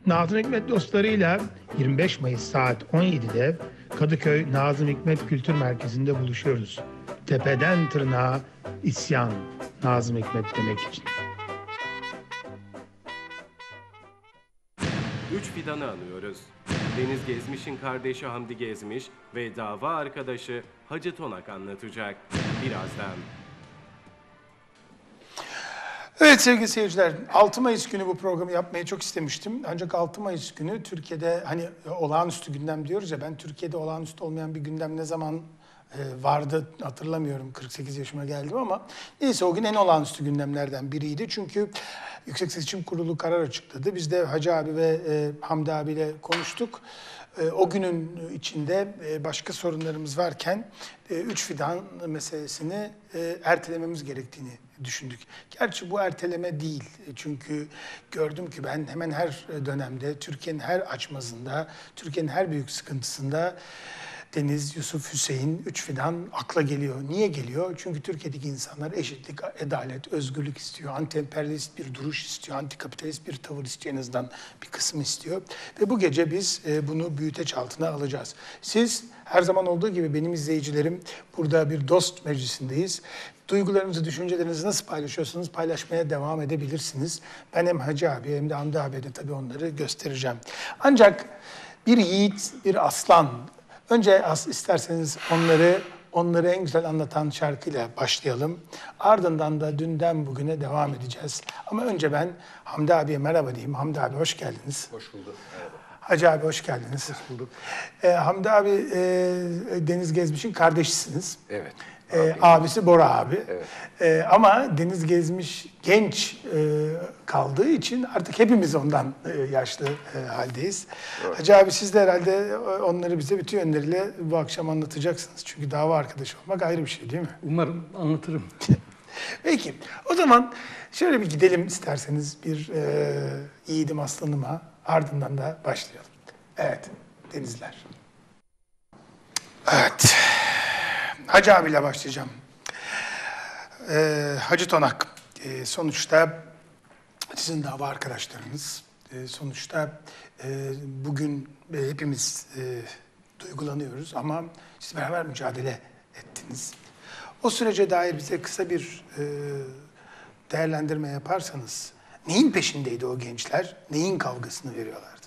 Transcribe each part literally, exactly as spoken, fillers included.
Nazım Hikmet dostlarıyla yirmi beş Mayıs saat on yedide Kadıköy Nazım Hikmet Kültür Merkezi'nde buluşuyoruz. Tepeden tırnağa isyan, Nazım Hikmet demek için. Üç fidanı anıyoruz. Deniz Gezmiş'in kardeşi Hamdi Gezmiş ve dava arkadaşı Hacı Tonak anlatacak. Birazdan. Evet sevgili seyirciler, altı Mayıs günü bu programı yapmayı çok istemiştim. Ancak altı Mayıs günü Türkiye'de hani olağanüstü gündem diyoruz ya, ben Türkiye'de olağanüstü olmayan bir gündem ne zaman vardı hatırlamıyorum, kırk sekiz yaşıma geldim ama neyse, o gün en olağanüstü gündemlerden biriydi. Çünkü Yüksek Seçim Kurulu karar açıkladı. Biz de Hacı abi ve e, Hamdi abiyle konuştuk. E, o günün içinde e, başka sorunlarımız varken e, üç fidan meselesini e, ertelememiz gerektiğini düşündük. Gerçi bu erteleme değil. Çünkü gördüm ki ben hemen her dönemde, Türkiye'nin her açmazında, Türkiye'nin her büyük sıkıntısında Deniz, Yusuf, Hüseyin, üç fidan akla geliyor. Niye geliyor? Çünkü Türkiye'deki insanlar eşitlik, adalet, özgürlük istiyor. Anti-emperyalist bir duruş istiyor. Antikapitalist bir tavır istiyor, en azından bir kısmı istiyor. Ve bu gece biz bunu büyüteç altına alacağız. Siz her zaman olduğu gibi, benim izleyicilerim, burada bir dost meclisindeyiz. Duygularınızı, düşüncelerinizi nasıl paylaşıyorsanız paylaşmaya devam edebilirsiniz. Ben hem Hacı abi hem de Hamdi abiye de tabii onları göstereceğim. Ancak bir yiğit, bir aslan. Önce as, isterseniz onları onları en güzel anlatan şarkıyla başlayalım. Ardından da dünden bugüne devam edeceğiz. Ama önce ben Hamdi abiye merhaba diyeyim. Hamdi abi hoş geldiniz. Hoş bulduk. Merhaba. Hacı abi hoş geldiniz. Hoş bulduk. Ee, Hamdi abi e, Deniz Gezmiş'in kardeşisiniz. Evet. Ee, abisi Bora abi. Evet. Ee, ama Deniz Gezmiş genç e, kaldığı için artık hepimiz ondan e, yaşlı e, haldeyiz. Evet. Hacı abi, siz de herhalde onları bize bütün yönleriyle bu akşam anlatacaksınız. Çünkü dava arkadaşı olmak ayrı bir şey değil mi? Umarım anlatırım. Peki, o zaman şöyle bir gidelim isterseniz bir e, yiğidim aslanıma, ardından da başlayalım. Evet, Denizler. Evet. Hacı abiyle başlayacağım. Ee, Hacı Tonak, e, sonuçta sizin dava arkadaşlarınız. E, sonuçta e, bugün e, hepimiz e, duygulanıyoruz ama siz beraber mücadele ettiniz. O sürece dair bize kısa bir e, değerlendirme yaparsanız, neyin peşindeydi o gençler, neyin kavgasını veriyorlardı?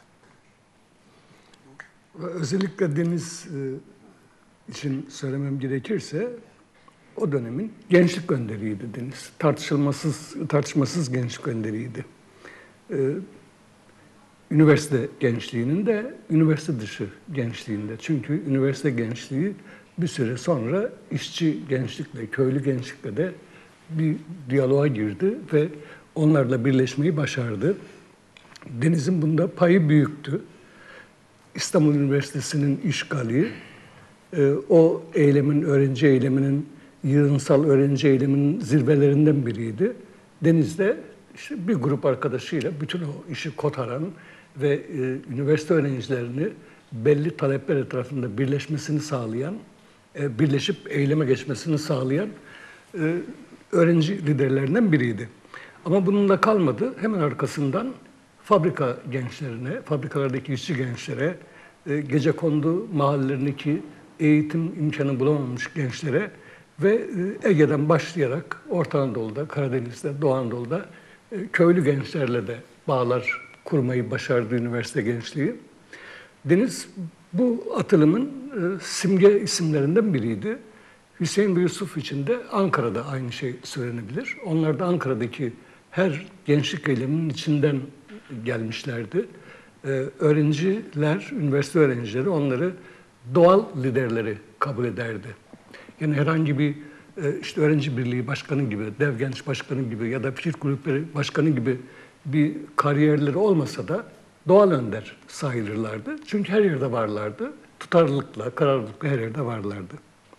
Özellikle Deniz için söylemem gerekirse, o dönemin gençlik önderiydi Deniz. Tartışılmasız, tartışmasız gençlik önderiydi. Ee, üniversite gençliğinin de üniversite dışı gençliğinde. Çünkü üniversite gençliği bir süre sonra işçi gençlikle, köylü gençlikle de bir diyaloğa girdi ve onlarla birleşmeyi başardı. Deniz'in bunda payı büyüktü. İstanbul Üniversitesi'nin işgali, o eylemin, öğrenci eyleminin, yığınsal öğrenci eyleminin zirvelerinden biriydi. Deniz de işte bir grup arkadaşıyla bütün o işi kotaran ve e, üniversite öğrencilerini belli talepler etrafında birleşmesini sağlayan, e, birleşip eyleme geçmesini sağlayan e, öğrenci liderlerinden biriydi. Ama bununla kalmadı. Hemen arkasından fabrika gençlerine, fabrikalardaki işçi gençlere, e, gecekondu mahallelerindeki eğitim imkanı bulamamış gençlere ve Ege'den başlayarak Orta Anadolu'da, Karadeniz'de, Doğu Anadolu'da köylü gençlerle de bağlar kurmayı başardı üniversite gençliği. Deniz bu atılımın simge isimlerinden biriydi. Hüseyin ve Yusuf için de Ankara'da aynı şey söylenebilir. Onlar da Ankara'daki her gençlik eyleminin içinden gelmişlerdi. Öğrenciler, üniversite öğrencileri onları doğal liderleri kabul ederdi. Yani herhangi bir işte öğrenci birliği başkanı gibi, dev genç başkanı gibi ya da fikir kulüpleri başkanı gibi bir kariyerleri olmasa da doğal önder sayılırlardı. Çünkü her yerde varlardı. Tutarlılıkla, kararlılıkla her yerde varlardı.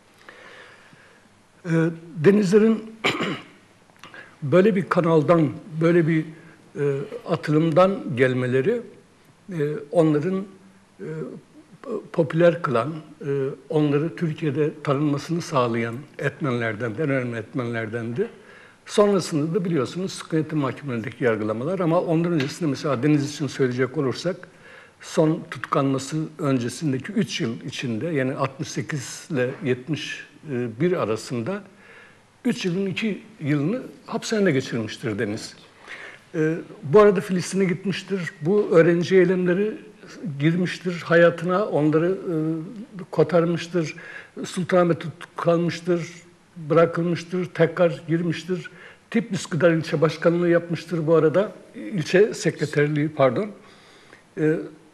Denizlerin böyle bir kanaldan, böyle bir atılımdan gelmeleri onların popüler kılan, onları Türkiye'de tanınmasını sağlayan etmenlerden, en önemli etmenlerdendi. Sonrasında da biliyorsunuz sıkı yönetim mahkemelerindeki yargılamalar, ama ondan öncesinde mesela Deniz için söyleyecek olursak son tutuklanması öncesindeki üç yıl içinde, yani altmış sekiz ile yetmiş bir arasında üç yılın iki yılını hapishanede geçirmiştir Deniz. Ee, bu arada Filistin'e gitmiştir. Bu öğrenci eylemleri girmiştir hayatına, onları e, kotarmıştır. Sultanahmet'te kalmıştır, bırakılmıştır, tekrar girmiştir. Tiflis Gıdar İlçe Başkanlığı yapmıştır bu arada. İlçe sekreterliği, pardon. Ee,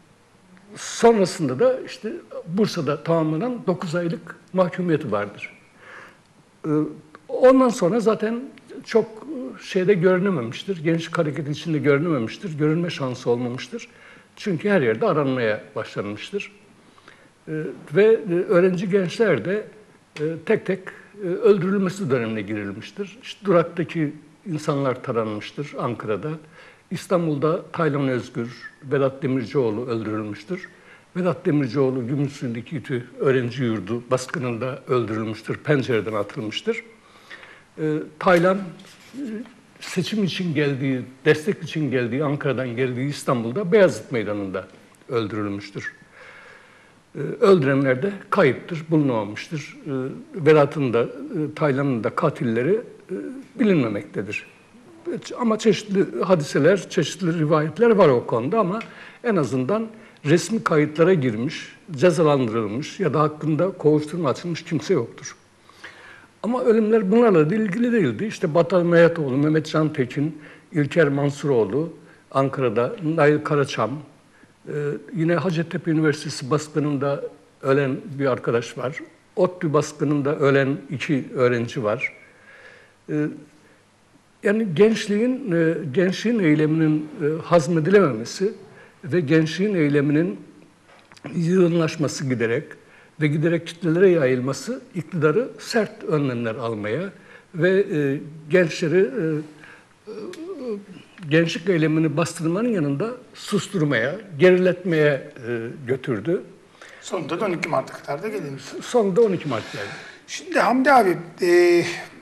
sonrasında da işte Bursa'da tamamlanan dokuz aylık mahkumiyeti vardır. Ee, ondan sonra zaten çok şeyde görünememiştir. Gençlik hareketi içinde görünememiştir. Görünme şansı olmamıştır. Çünkü her yerde aranmaya başlanmıştır. Ee, ve öğrenci gençler de e, tek tek e, öldürülmesi dönemine girilmiştir. İşte Durak'taki insanlar taranmıştır Ankara'da. İstanbul'da Taylan Özgür, Vedat Demircioğlu öldürülmüştür. Vedat Demircioğlu Gümüşsü'ndeki İTÜ öğrenci yurdu baskınında öldürülmüştür, pencereden atılmıştır. Ee, Taylan seçim için geldiği, destek için geldiği, Ankara'dan geldiği İstanbul'da Beyazıt Meydanı'nda öldürülmüştür. Ee, öldürenler de kayıptır, bulunamamıştır. Ee, Vedat'ın da, e, Taylan'ın da katilleri e, bilinmemektedir. Ama çeşitli hadiseler, çeşitli rivayetler var o konuda, ama en azından resmi kayıtlara girmiş, cezalandırılmış ya da hakkında kovuşturma açılmış kimse yoktur. Ama ölümler bunlarla da ilgili değildi. İşte Batal Meyatoğlu, Mehmet Can Tekin, İlker Mansuroğlu, Ankara'da Nail Karaçam, e, yine Hacettepe Üniversitesi baskınında ölen bir arkadaş var. ODTÜ baskınında ölen iki öğrenci var. E, yani gençliğin, e, gençliğin eyleminin e, hazmedilememesi ve gençliğin eyleminin yığınlaşması giderek ve giderek kitlelere yayılması iktidarı sert önlemler almaya ve e, gençleri e, e, gençlik eylemini bastırmanın yanında susturmaya, geriletmeye e, götürdü. Sonunda da on iki Mart'a kadar da gelmiş. Sonunda on iki Mart geldi. Şimdi Hamdi abi, e,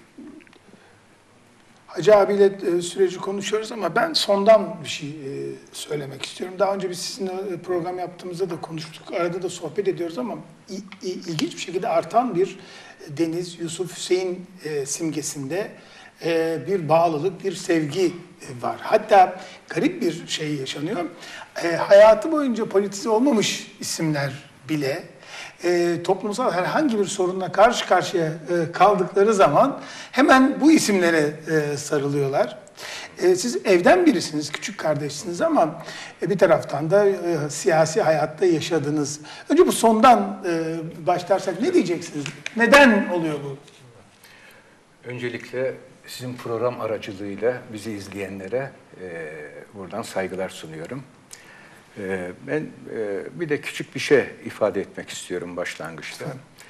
Hacı abiyle e, süreci konuşuyoruz ama ben sondan bir şey e, söylemek istiyorum. Daha önce biz sizinle program yaptığımızda da konuştuk. Arada da sohbet ediyoruz ama i, i, ilginç bir şekilde artan bir Deniz, Yusuf, Hüseyin e, simgesinde e, bir bağlılık, bir sevgi e, var. Hatta garip bir şey yaşanıyor. E, hayatı boyunca politize olmamış isimler bile E, toplumsal herhangi bir sorunla karşı karşıya e, kaldıkları zaman hemen bu isimlere e, sarılıyorlar. E, siz evden birisiniz, küçük kardeşsiniz ama e, bir taraftan da e, siyasi hayatta yaşadınız. Önce bu sondan e, başlarsak ne diyeceksiniz? Neden oluyor bu? Öncelikle sizin program aracılığıyla bizi izleyenlere e, buradan saygılar sunuyorum. Ben bir de küçük bir şey ifade etmek istiyorum başlangıçta.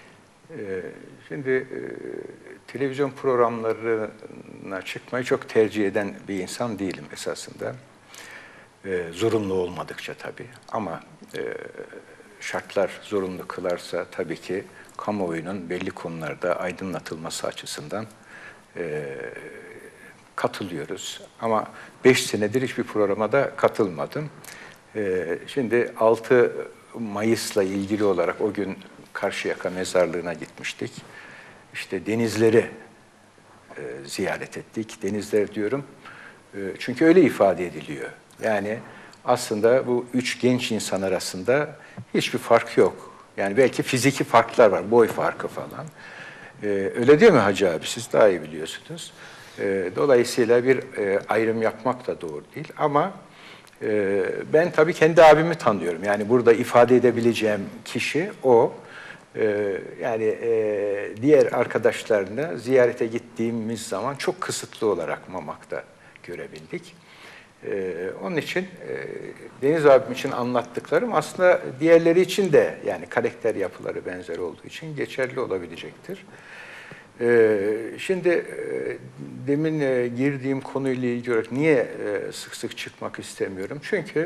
Şimdi televizyon programlarına çıkmayı çok tercih eden bir insan değilim esasında. Zorunlu olmadıkça tabii. Ama şartlar zorunlu kılarsa tabii ki kamuoyunun belli konularda aydınlatılması açısından katılıyoruz. Ama beş senedir hiçbir programa da katılmadım. Şimdi altı Mayıs'la ilgili olarak o gün Karşıyaka Mezarlığı'na gitmiştik. İşte denizleri e, ziyaret ettik. Denizler diyorum. E, çünkü öyle ifade ediliyor. Yani aslında bu üç genç insan arasında hiçbir fark yok. Yani belki fiziki farklar var, boy farkı falan. E, öyle değil mi Hacı abi? Siz daha iyi biliyorsunuz. E, dolayısıyla bir e, ayrım yapmak da doğru değil. Ama ben tabii kendi abimi tanıyorum. Yani burada ifade edebileceğim kişi o. Yani diğer arkadaşlarını ziyarete gittiğimiz zaman çok kısıtlı olarak Mamak'ta görebildik. Onun için Deniz abim için anlattıklarım aslında diğerleri için de, yani karakter yapıları benzer olduğu için geçerli olabilecektir. Şimdi demin girdiğim konuyla ilgili olarak niye sık sık çıkmak istemiyorum? Çünkü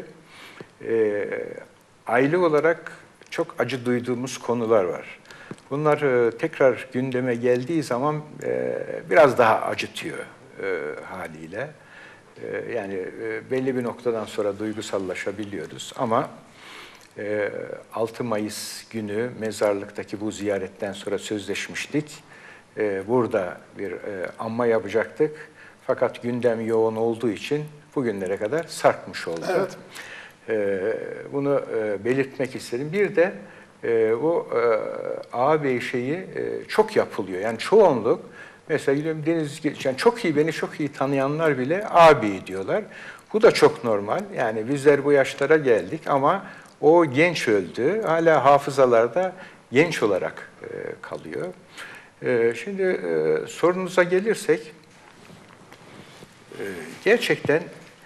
aile olarak çok acı duyduğumuz konular var. Bunlar tekrar gündeme geldiği zaman biraz daha acıtıyor. e, haliyle. E, yani e, belli bir noktadan sonra duygusallaşabiliyoruz ama e, altı Mayıs günü mezarlıktaki bu ziyaretten sonra sözleşmiştik. E, burada bir e, anma yapacaktık. Fakat gündem yoğun olduğu için bugünlere kadar sarkmış oldu. Evet. E, bunu e, belirtmek istedim. Bir de e, bu e, ağabey şeyi e, çok yapılıyor. Yani çoğunluk mesela gidiyorum Deniz, yani çok iyi beni çok iyi tanıyanlar bile ağabey diyorlar. Bu da çok normal. Yani bizler bu yaşlara geldik ama o genç öldü. Hala hafızalarda genç olarak e, kalıyor. E, şimdi e, sorunuza gelirsek e, gerçekten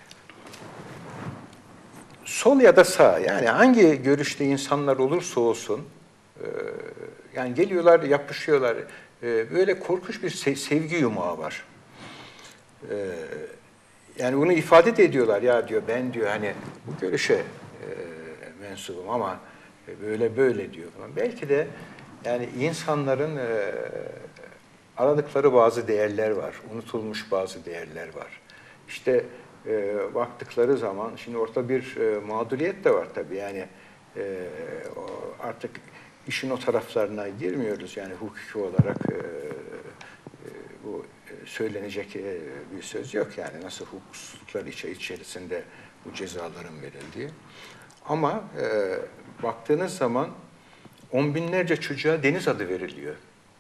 sol ya da sağ, yani hangi görüşte insanlar olursa olsun, e, yani geliyorlar, yapışıyorlar. E, böyle korkunç bir se sevgi yumağı var. E, yani bunu ifade de ediyorlar. Ya diyor, ben diyor hani bu görüşe e, mensubum ama böyle böyle diyor. Belki de yani insanların e, aradıkları bazı değerler var, unutulmuş bazı değerler var. İşte e, baktıkları zaman, şimdi ortada bir e, mağduriyet de var tabii. Yani e, o, artık işin o taraflarına girmiyoruz. Yani hukuki olarak e, e, bu e, söylenecek e, bir söz yok. Yani nasıl hukuksuzluklar içerisinde bu cezaların verildiği. Ama e, baktığınız zaman on binlerce çocuğa deniz adı veriliyor.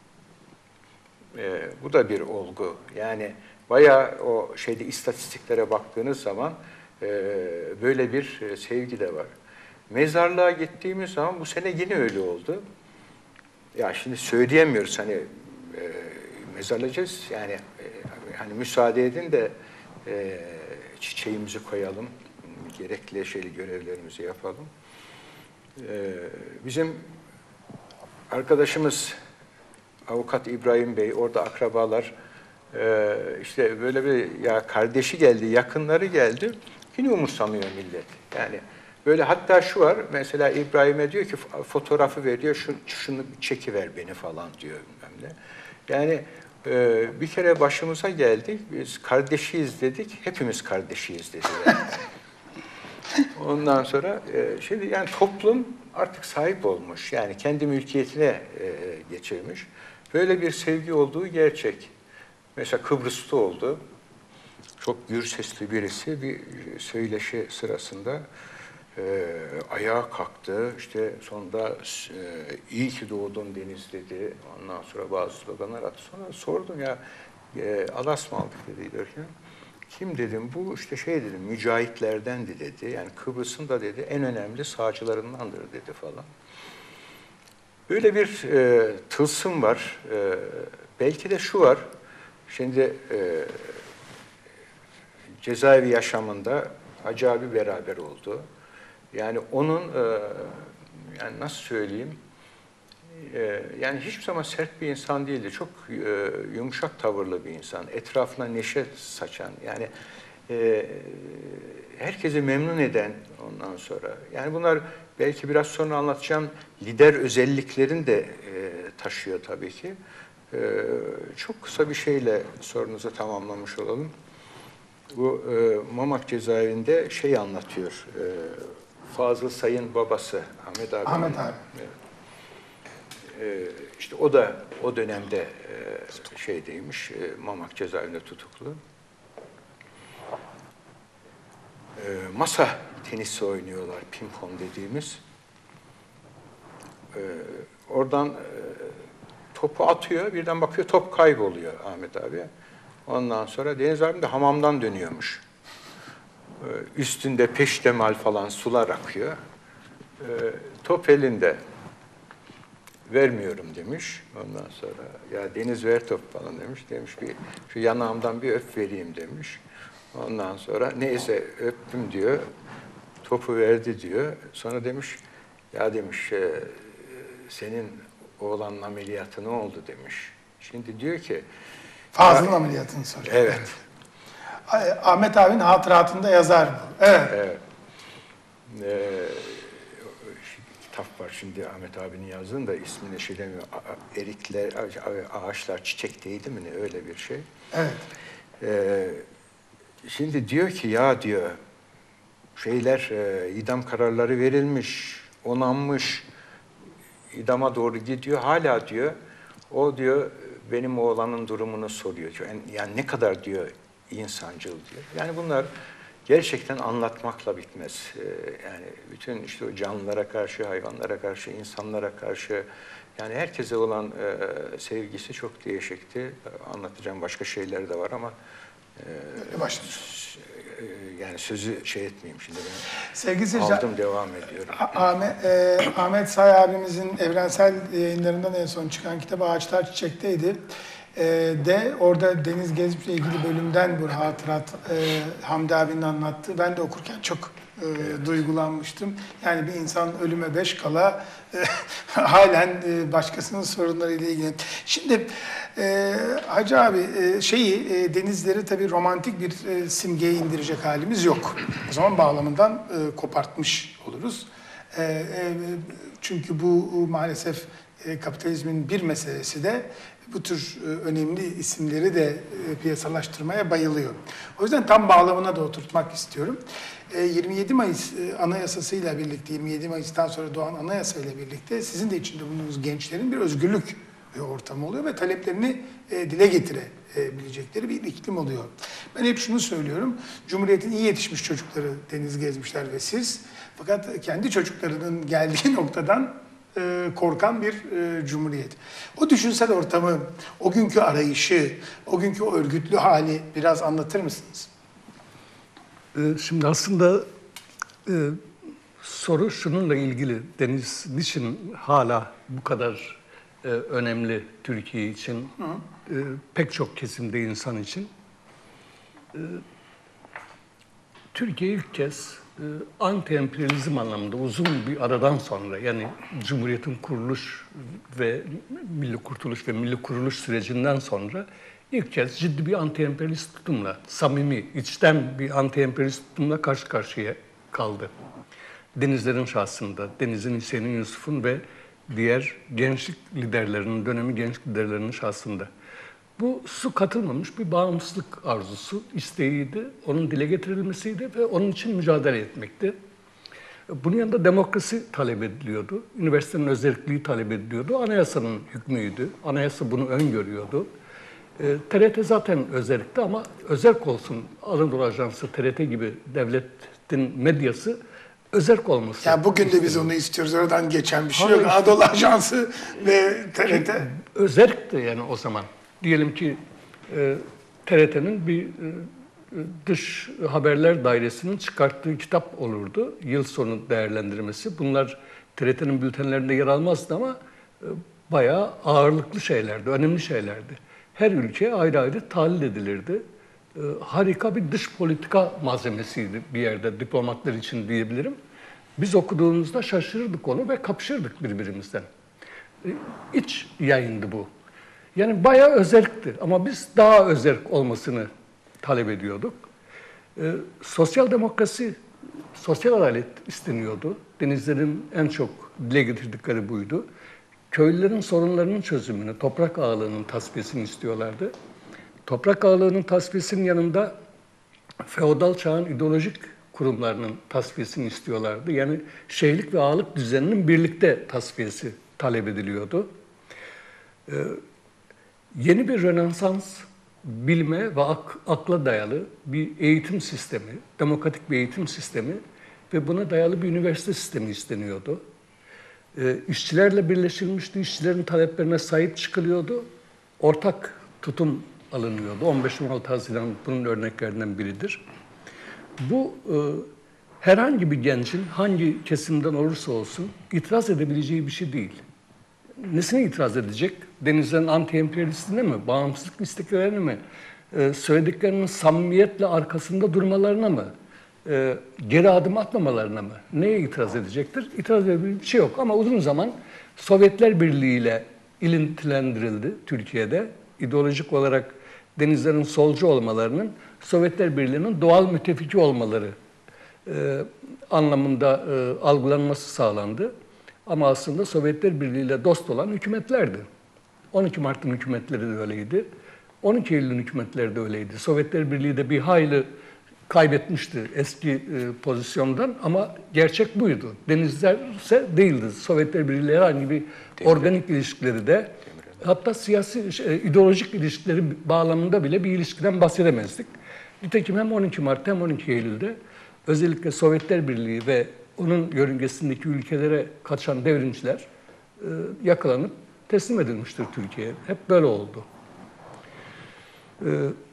E, bu da bir olgu. Yani bayağı o şeyde istatistiklere baktığınız zaman e, böyle bir e, sevgi de var. Mezarlığa gittiğimiz zaman bu sene yine öyle oldu. Ya şimdi söyleyemiyoruz hani e, mezarlayacağız yani e, hani müsaade edin de e, çiçeğimizi koyalım, gerekli şeyli görevlerimizi yapalım. E, bizim arkadaşımız Avukat İbrahim Bey, orada akrabalar, e, işte böyle bir ya kardeşi geldi, yakınları geldi, yine umursamıyor millet. Yani böyle hatta şu var, mesela İbrahim'e diyor ki fotoğrafı veriyor, şunu, şunu çekiver beni falan diyor. Bilmem ne. Yani e, bir kere başımıza geldi, biz kardeşiyiz dedik, hepimiz kardeşiyiz dediler. Ondan sonra e, şimdi yani toplum artık sahip olmuş, yani kendi mülkiyetine e, geçirmiş. Böyle bir sevgi olduğu gerçek. Mesela Kıbrıs'ta oldu. Çok gür sesli birisi bir söyleşi sırasında e, ayağa kalktı. İşte sonunda e, iyi ki doğdun Deniz dedi. Ondan sonra bazı sloganlar attı. Sonra sordum ya e, Alas mı aldık dedi derken. Kim dedim, bu işte şey dedim, mücahitlerdendi dedi. Yani Kıbrıs'ın da dedi en önemli sağcılarındandır dedi falan. Böyle bir e, tılsım var. E, belki de şu var. Şimdi e, cezaevi yaşamında Hacı abi beraber oldu. Yani onun e, yani nasıl söyleyeyim? E, yani hiçbir zaman sert bir insan değildi. Çok e, yumuşak tavırlı bir insan. Etrafına neşe saçan. Yani e, herkesi memnun eden ondan sonra. Yani bunlar belki biraz sonra anlatacağım lider özelliklerini de e, taşıyor tabii ki. E, çok kısa bir şeyle sorunuzu tamamlamış olalım. Bu e, Mamak cezaevinde şey anlatıyor. E, Fazıl Say'ın babası Ahmet abi. Ahmet abi. Evet. E, işte o da o dönemde e, şeydeymiş, e, Mamak cezaevinde tutuklu. E, masa tenisi oynuyorlar, pimpon dediğimiz. E, oradan e, topu atıyor, birden bakıyor top kayboluyor Ahmet abi. Ondan sonra Deniz abim de hamamdan dönüyormuş. E, üstünde peştemal falan sular akıyor. E, top elinde. Vermiyorum demiş. Ondan sonra ya Deniz ver top falan demiş. Demiş bir şu yanağımdan bir öp vereyim demiş. Ondan sonra neyse öptüm diyor. Topu verdi diyor. Sonra demiş ya demiş e, senin oğlanın ameliyatı ne oldu demiş. Şimdi diyor ki Fazıl'ın ameliyatını soruyor. Evet. Evet. Ahmet abinin hatıratında yazar bu. Evet. Evet. Ee, kitap var şimdi Ahmet abinin yazdığını da ismini şey demiyor. Erikler, ağaçlar çiçekteydi mi ne öyle bir şey. Evet. Ee, şimdi diyor ki ya diyor şeyler e, idam kararları verilmiş, onanmış, idama doğru gidiyor. Hala diyor o diyor benim oğlanın durumunu soruyor. Yani, yani ne kadar diyor insancıl diyor. Yani bunlar gerçekten anlatmakla bitmez. Ee, yani bütün işte o canlılara karşı, hayvanlara karşı, insanlara karşı yani herkese olan e, sevgisi çok değişikti. Anlatacağım başka şeyler de var ama Böyle başlıyor. yani sözü şey etmeyeyim şimdi ben. Sevgili seyirciler, Aldım devam ediyorum. Ahmet, e, Ahmet Say abimizin evrensel yayınlarından en son çıkan kitabı Ağaçlar Çiçek'teydi. E, de orada Deniz Gezmiş'le ilgili bölümden bu hatırat e, Hamdi abinin anlattığı. Ben de okurken çok e, duygulanmıştım. Yani bir insan ölüme beş kala e, halen e, başkasının sorunlarıyla ilgili. Şimdi e, Hacı abi e, şeyi e, denizleri tabii romantik bir e, simgeye indirecek halimiz yok. O zaman bağlamından e, kopartmış oluruz. E, e, çünkü bu maalesef e, kapitalizmin bir meselesi de bu tür e, önemli isimleri de e, piyasalaştırmaya bayılıyor. O yüzden tam bağlamına da oturtmak istiyorum. E, yirmi yedi Mayıs e, Anayasası'yla birlikte, yirmi yedi Mayıs'tan sonra doğan Anayasa ile birlikte sizin de içinde bulunduğunuz gençlerin bir özgürlük e, ortamı oluyor ve taleplerini e, dile getirebilecekleri bir iklim oluyor. Ben hep şunu söylüyorum, Cumhuriyet'in iyi yetişmiş çocukları Deniz Gezmişler ve siz, fakat kendi çocuklarının geldiği noktadan e, korkan bir e, cumhuriyet. O düşünsel ortamı, o günkü arayışı, o günkü o örgütlü hali biraz anlatır mısınız? Şimdi aslında e, soru şununla ilgili. Deniz niçin hala bu kadar e, önemli Türkiye için, e, pek çok kesimde insan için? E, Türkiye ilk kez e, anti-emperyalizm anlamında uzun bir aradan sonra, yani Cumhuriyet'in kuruluş ve milli kurtuluş ve milli kuruluş sürecinden sonra İlk kez ciddi bir anti-emperyalist tutumla, samimi, içten bir anti-emperyalist tutumla karşı karşıya kaldı. Denizlerin şahsında, Deniz'in, Hüseyin'in, Yusuf'un ve diğer gençlik liderlerinin, dönemi gençlik liderlerinin şahsında. Bu su katılmamış bir bağımsızlık arzusu, isteğiydi, onun dile getirilmesiydi ve onun için mücadele etmekti. Bunun yanında demokrasi talep ediliyordu, üniversitenin özelliği talep ediliyordu, anayasanın hükmüydü, anayasa bunu öngörüyordu. T R T zaten özellikti ama özerk olsun, Anadolu Ajansı, T R T gibi devletin medyası özerk olması. Ya bugün de istiyor. biz onu istiyoruz. Oradan geçen bir şey Hayır, yok. Anadolu Ajansı ve T R T. Özerkti yani o zaman. Diyelim ki e, T R T'nin bir e, dış haberler dairesinin çıkarttığı kitap olurdu. Yıl sonu değerlendirmesi. Bunlar T R T'nin bültenlerinde yer almazdı ama e, bayağı ağırlıklı şeylerdi, önemli şeylerdi. Her ülke ayrı ayrı tahlil edilirdi. Ee, harika bir dış politika malzemesiydi bir yerde diplomatlar için diyebilirim. Biz okuduğumuzda şaşırırdık onu ve kapışırdık birbirimizden. Ee, iç yayındı bu. Yani bayağı özerkti ama biz daha özerk olmasını talep ediyorduk. Ee, sosyal demokrasi, sosyal adalet isteniyordu. Denizlerin en çok dile getirdikleri buydu. Köylülerin sorunlarının çözümünü, toprak ağalığının tasfiyesini istiyorlardı. Toprak ağalığının tasfiyesinin yanında feodal çağın ideolojik kurumlarının tasfiyesini istiyorlardı. Yani şeyhlik ve ağalık düzeninin birlikte tasfiyesi talep ediliyordu. Ee, yeni bir Rönesans, bilme ve ak akla dayalı bir eğitim sistemi, demokratik bir eğitim sistemi ve buna dayalı bir üniversite sistemi isteniyordu. E, işçilerle birleşilmişti, işçilerin taleplerine sahip çıkılıyordu, ortak tutum alınıyordu. on beş on altı Haziran bunun örneklerinden biridir. Bu e, herhangi bir gencin hangi kesimden olursa olsun itiraz edebileceği bir şey değil. Nesine itiraz edecek? Denizlerin anti-emperyalistine mi, bağımsızlık isteklerine mi, e, söylediklerinin samimiyetle arkasında durmalarına mı? E, geri adım atmamalarına mı? Neye itiraz edecektir? İtiraz edebileceği bir şey yok ama uzun zaman Sovyetler Birliği ile ilintilendirildi Türkiye'de. İdeolojik olarak denizlerin solcu olmalarının Sovyetler Birliği'nin doğal müttefiki olmaları e, anlamında e, algılanması sağlandı. Ama aslında Sovyetler Birliği ile dost olan hükümetlerdi. on iki Mart'ın hükümetleri de öyleydi. on iki Eylül hükümetleri de öyleydi. Sovyetler Birliği de bir hayli kaybetmişti eski e, pozisyondan ama gerçek buydu. Denizler ise değildi. Sovyetler Birliği herhangi bir organik ilişkileri de hatta siyasi, şey, ideolojik ilişkileri bağlamında bile bir ilişkiden bahsedemezdik. Nitekim hem on iki Mart hem on iki Eylül'de özellikle Sovyetler Birliği ve onun yörüngesindeki ülkelere kaçan devrimciler e, yakalanıp teslim edilmiştir Türkiye'ye. Hep böyle oldu. E,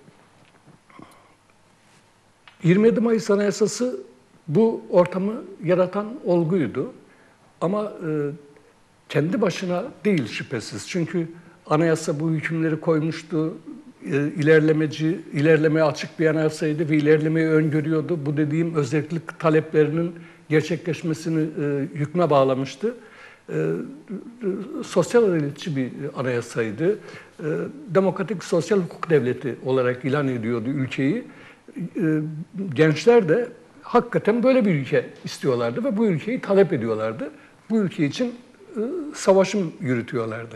yirmi yedi Mayıs Anayasası bu ortamı yaratan olguydu. Ama e, kendi başına değil şüphesiz. Çünkü anayasa bu hükümleri koymuştu. E, ilerlemeci, ilerlemeye açık bir anayasaydı ve ilerlemeyi öngörüyordu. Bu dediğim özellik taleplerinin gerçekleşmesini e, hükme bağlamıştı. E, sosyal adaletsizci bir anayasaydı. E, demokratik sosyal hukuk devleti olarak ilan ediyordu ülkeyi. E, gençler de hakikaten böyle bir ülke istiyorlardı ve bu ülkeyi talep ediyorlardı. Bu ülke için e, savaşım yürütüyorlardı.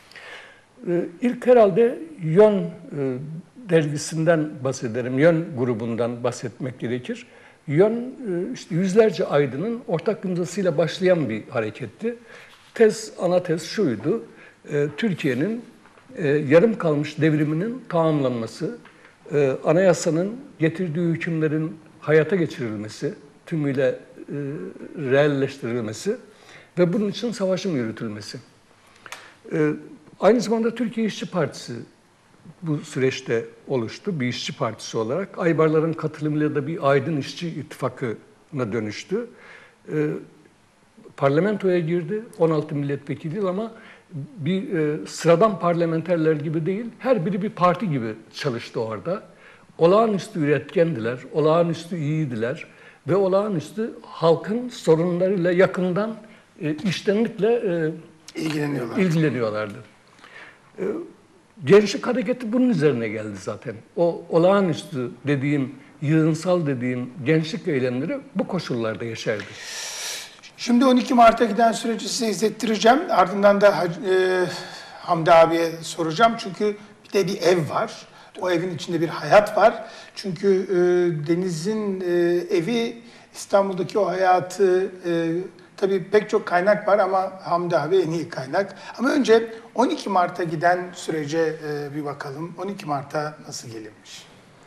E, ilk herhalde Yön e, dergisinden bahsederim, Yön grubundan bahsetmek gerekir. Yön, e, işte yüzlerce aydının ortak imzasıyla başlayan bir hareketti. Tez, ana tez şuydu, e, Türkiye'nin e, yarım kalmış devriminin tamamlanması, e, anayasanın getirdiği hükümlerin hayata geçirilmesi, tümüyle e, realleştirilmesi ve bunun için savaşın yürütülmesi. E, aynı zamanda Türkiye İşçi Partisi bu süreçte oluştu, bir işçi partisi olarak. Aybarların katılımıyla da bir aydın işçi ittifakına dönüştü. E, parlamentoya girdi, on altı milletvekili ama bir e, sıradan parlamenterler gibi değil, her biri bir parti gibi çalıştı orada. Olağanüstü üretkendiler, olağanüstü iyiydiler ve olağanüstü halkın sorunlarıyla yakından, e, içtenlikle e, İlgileniyorlar. ilgileniyorlardı. E, gençlik hareketi bunun üzerine geldi zaten. O olağanüstü dediğim, yığınsal dediğim gençlik eylemleri bu koşullarda yaşardı. Şimdi on iki Mart'a giden süreci size izlettireceğim. Ardından da e, Hamdi abiye soracağım. Çünkü bir de bir ev var. O evin içinde bir hayat var. Çünkü e, Deniz'in e, evi İstanbul'daki o hayatı, e, tabii pek çok kaynak var ama Hamdi abi en iyi kaynak. Ama önce on iki Mart'a giden sürece e, bir bakalım. on iki Mart'a nasıl gelinmiş?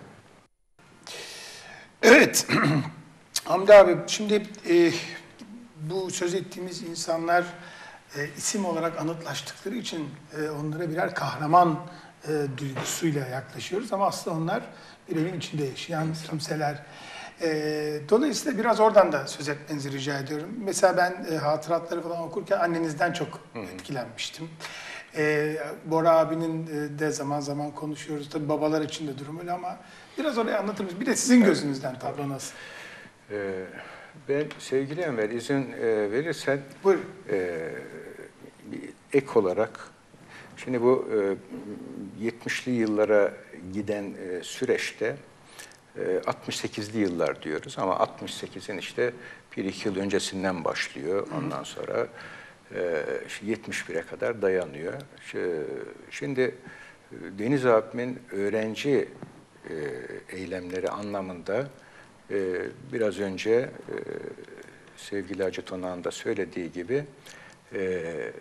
Evet, Hamdi abi şimdi e, bu söz ettiğimiz insanlar e, isim olarak anıtlaştıkları için e, onlara birer kahraman e, duygusuyla yaklaşıyoruz. Ama aslında onlar bir evin içinde yaşayan kimseler. E, dolayısıyla biraz oradan da söz etmenizi rica ediyorum. Mesela ben e, hatıratları falan okurken annenizden çok etkilenmiştim. E, Bora abinin e, de zaman zaman konuşuyoruz. Tabii babalar için de durum öyle ama biraz orayı anlatır mısınız? Bir de sizin gözünüzden tablo nasıl? Ee, ben sevgili Enver izin e, verirsen Buyurun. e, bir ek olarak şimdi bu e, yetmişli yıllara giden e, süreçte e, altmış sekizli yıllar diyoruz ama altmış sekizin işte bir iki yıl öncesinden başlıyor. Ondan sonra e, yetmiş bire kadar dayanıyor. Şimdi Deniz abimin öğrenci e, eylemleri anlamında e, biraz önce e, sevgili Hacı Tonak'ın da söylediği gibi e,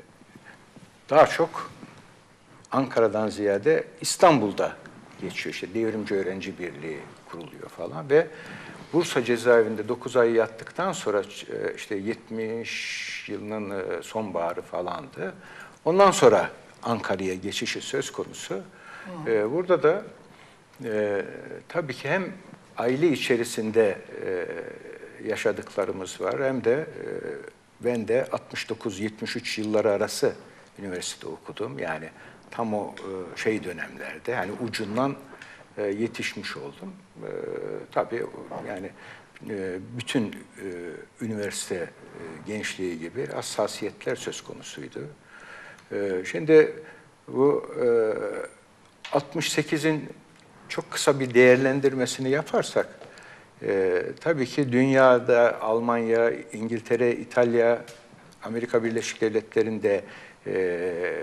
daha çok Ankara'dan ziyade İstanbul'da geçiyor. İşte Devrimci Öğrenci Birliği kuruluyor falan ve Bursa cezaevinde dokuz ay yattıktan sonra işte yetmiş yılının sonbaharı falandı. Ondan sonra Ankara'ya geçişi söz konusu. Ee, burada da e, tabii ki hem aile içerisinde e, yaşadıklarımız var hem de e, ben de altmış dokuz yetmiş üç yılları arası üniversite okudum. Yani tam o e, şey dönemlerde yani ucundan e, yetişmiş oldum. E, tabii yani e, bütün e, üniversite e, gençliği gibi hassasiyetler söz konusuydu. E, şimdi bu e, altmış sekizin çok kısa bir değerlendirmesini yaparsak e, tabii ki dünyada Almanya, İngiltere, İtalya, Amerika Birleşik Devletleri'nde e,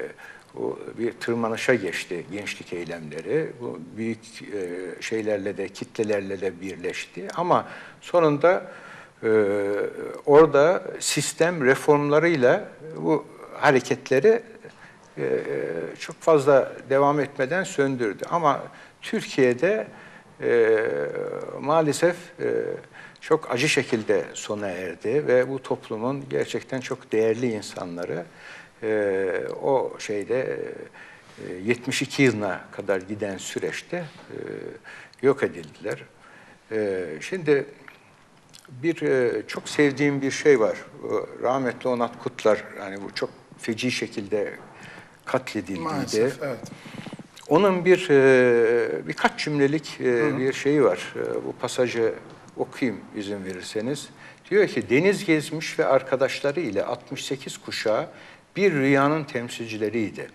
o bir tırmanışa geçti gençlik eylemleri. Bu büyük e, şeylerle de, kitlelerle de birleşti. Ama sonunda e, orada sistem reformlarıyla bu hareketleri e, çok fazla devam etmeden söndürdü. Ama Türkiye'de e, maalesef e, çok acı şekilde sona erdi ve bu toplumun gerçekten çok değerli insanları e, o şeyde e, yetmiş iki yılına kadar giden süreçte e, yok edildiler. E, şimdi bir e, çok sevdiğim bir şey var. O, rahmetli Onat Kutlar, yani bu çok feci şekilde katledildiydi. Maalesef, evet. Onun bir e, birkaç cümlelik e, bir şeyi var. E, bu pasajı okuyayım izin verirseniz. Diyor ki, deniz gezmiş ve arkadaşları ile altmış sekiz kuşağı bir rüyanın temsilcileriydi.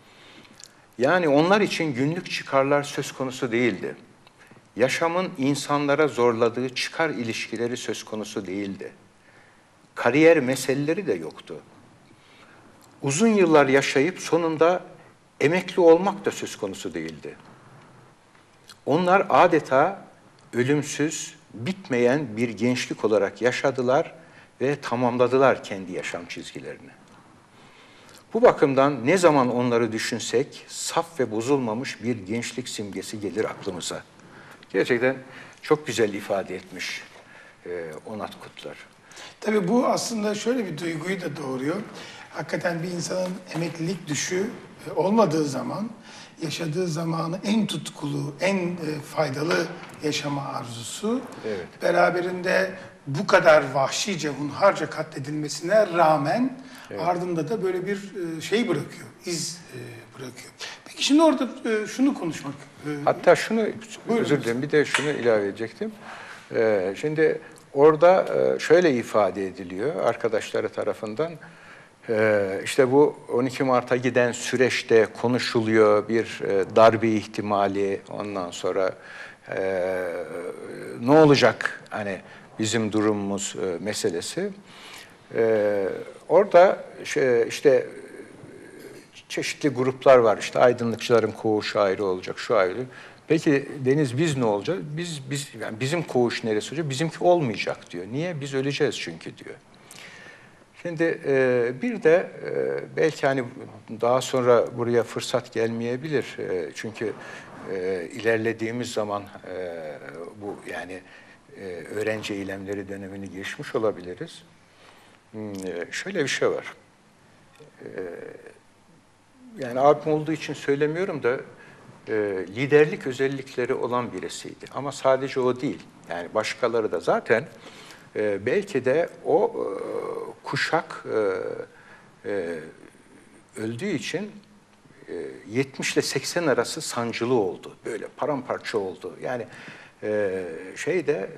Yani onlar için günlük çıkarlar söz konusu değildi. Yaşamın insanlara zorladığı çıkar ilişkileri söz konusu değildi. Kariyer meseleleri de yoktu. Uzun yıllar yaşayıp sonunda emekli olmak da söz konusu değildi. Onlar adeta ölümsüz, bitmeyen bir gençlik olarak yaşadılar ve tamamladılar kendi yaşam çizgilerini. Bu bakımdan ne zaman onları düşünsek saf ve bozulmamış bir gençlik simgesi gelir aklımıza. Gerçekten çok güzel ifade etmiş e, Onat Kutlar. Tabii bu aslında şöyle bir duyguyu da doğuruyor. Hakikaten bir insanın emeklilik düşü e, olmadığı zaman yaşadığı zamanı en tutkulu, en e, faydalı yaşama arzusu, Evet. beraberinde bu kadar vahşice, hunharca katledilmesine rağmen evet. ardında da böyle bir e, şey bırakıyor, iz e, bırakıyor. Peki şimdi orada e, şunu konuşmak... E, Hatta şunu, buyurun. özür dilerim, bir de şunu ilave edecektim. Ee, şimdi orada e, şöyle ifade ediliyor arkadaşları tarafından. Ee, işte bu on iki Mart'a giden süreçte konuşuluyor bir e, darbe ihtimali, ondan sonra e, ne olacak hani bizim durumumuz e, meselesi. E, orada şey, işte çeşitli gruplar var, işte aydınlıkçıların koğuşu ayrı olacak, şu ayrı. Peki Deniz, biz ne olacağız? Biz biz yani bizim koğuş neresi olacak? Bizimki olmayacak diyor. Niye? Biz öleceğiz çünkü diyor. Şimdi e, bir de e, belki hani daha sonra buraya fırsat gelmeyebilir. E, çünkü e, ilerlediğimiz zaman e, bu yani e, öğrenci eylemleri dönemini geçmiş olabiliriz. Hmm, e, şöyle bir şey var. E, yani abim olduğu için söylemiyorum da e, liderlik özellikleri olan birisiydi. Ama sadece o değil. Yani başkaları da zaten e, belki de o e, kuşak e, e, öldüğü için e, yetmiş ile seksen arası sancılı oldu. Böyle paramparça oldu. Yani e, şeyde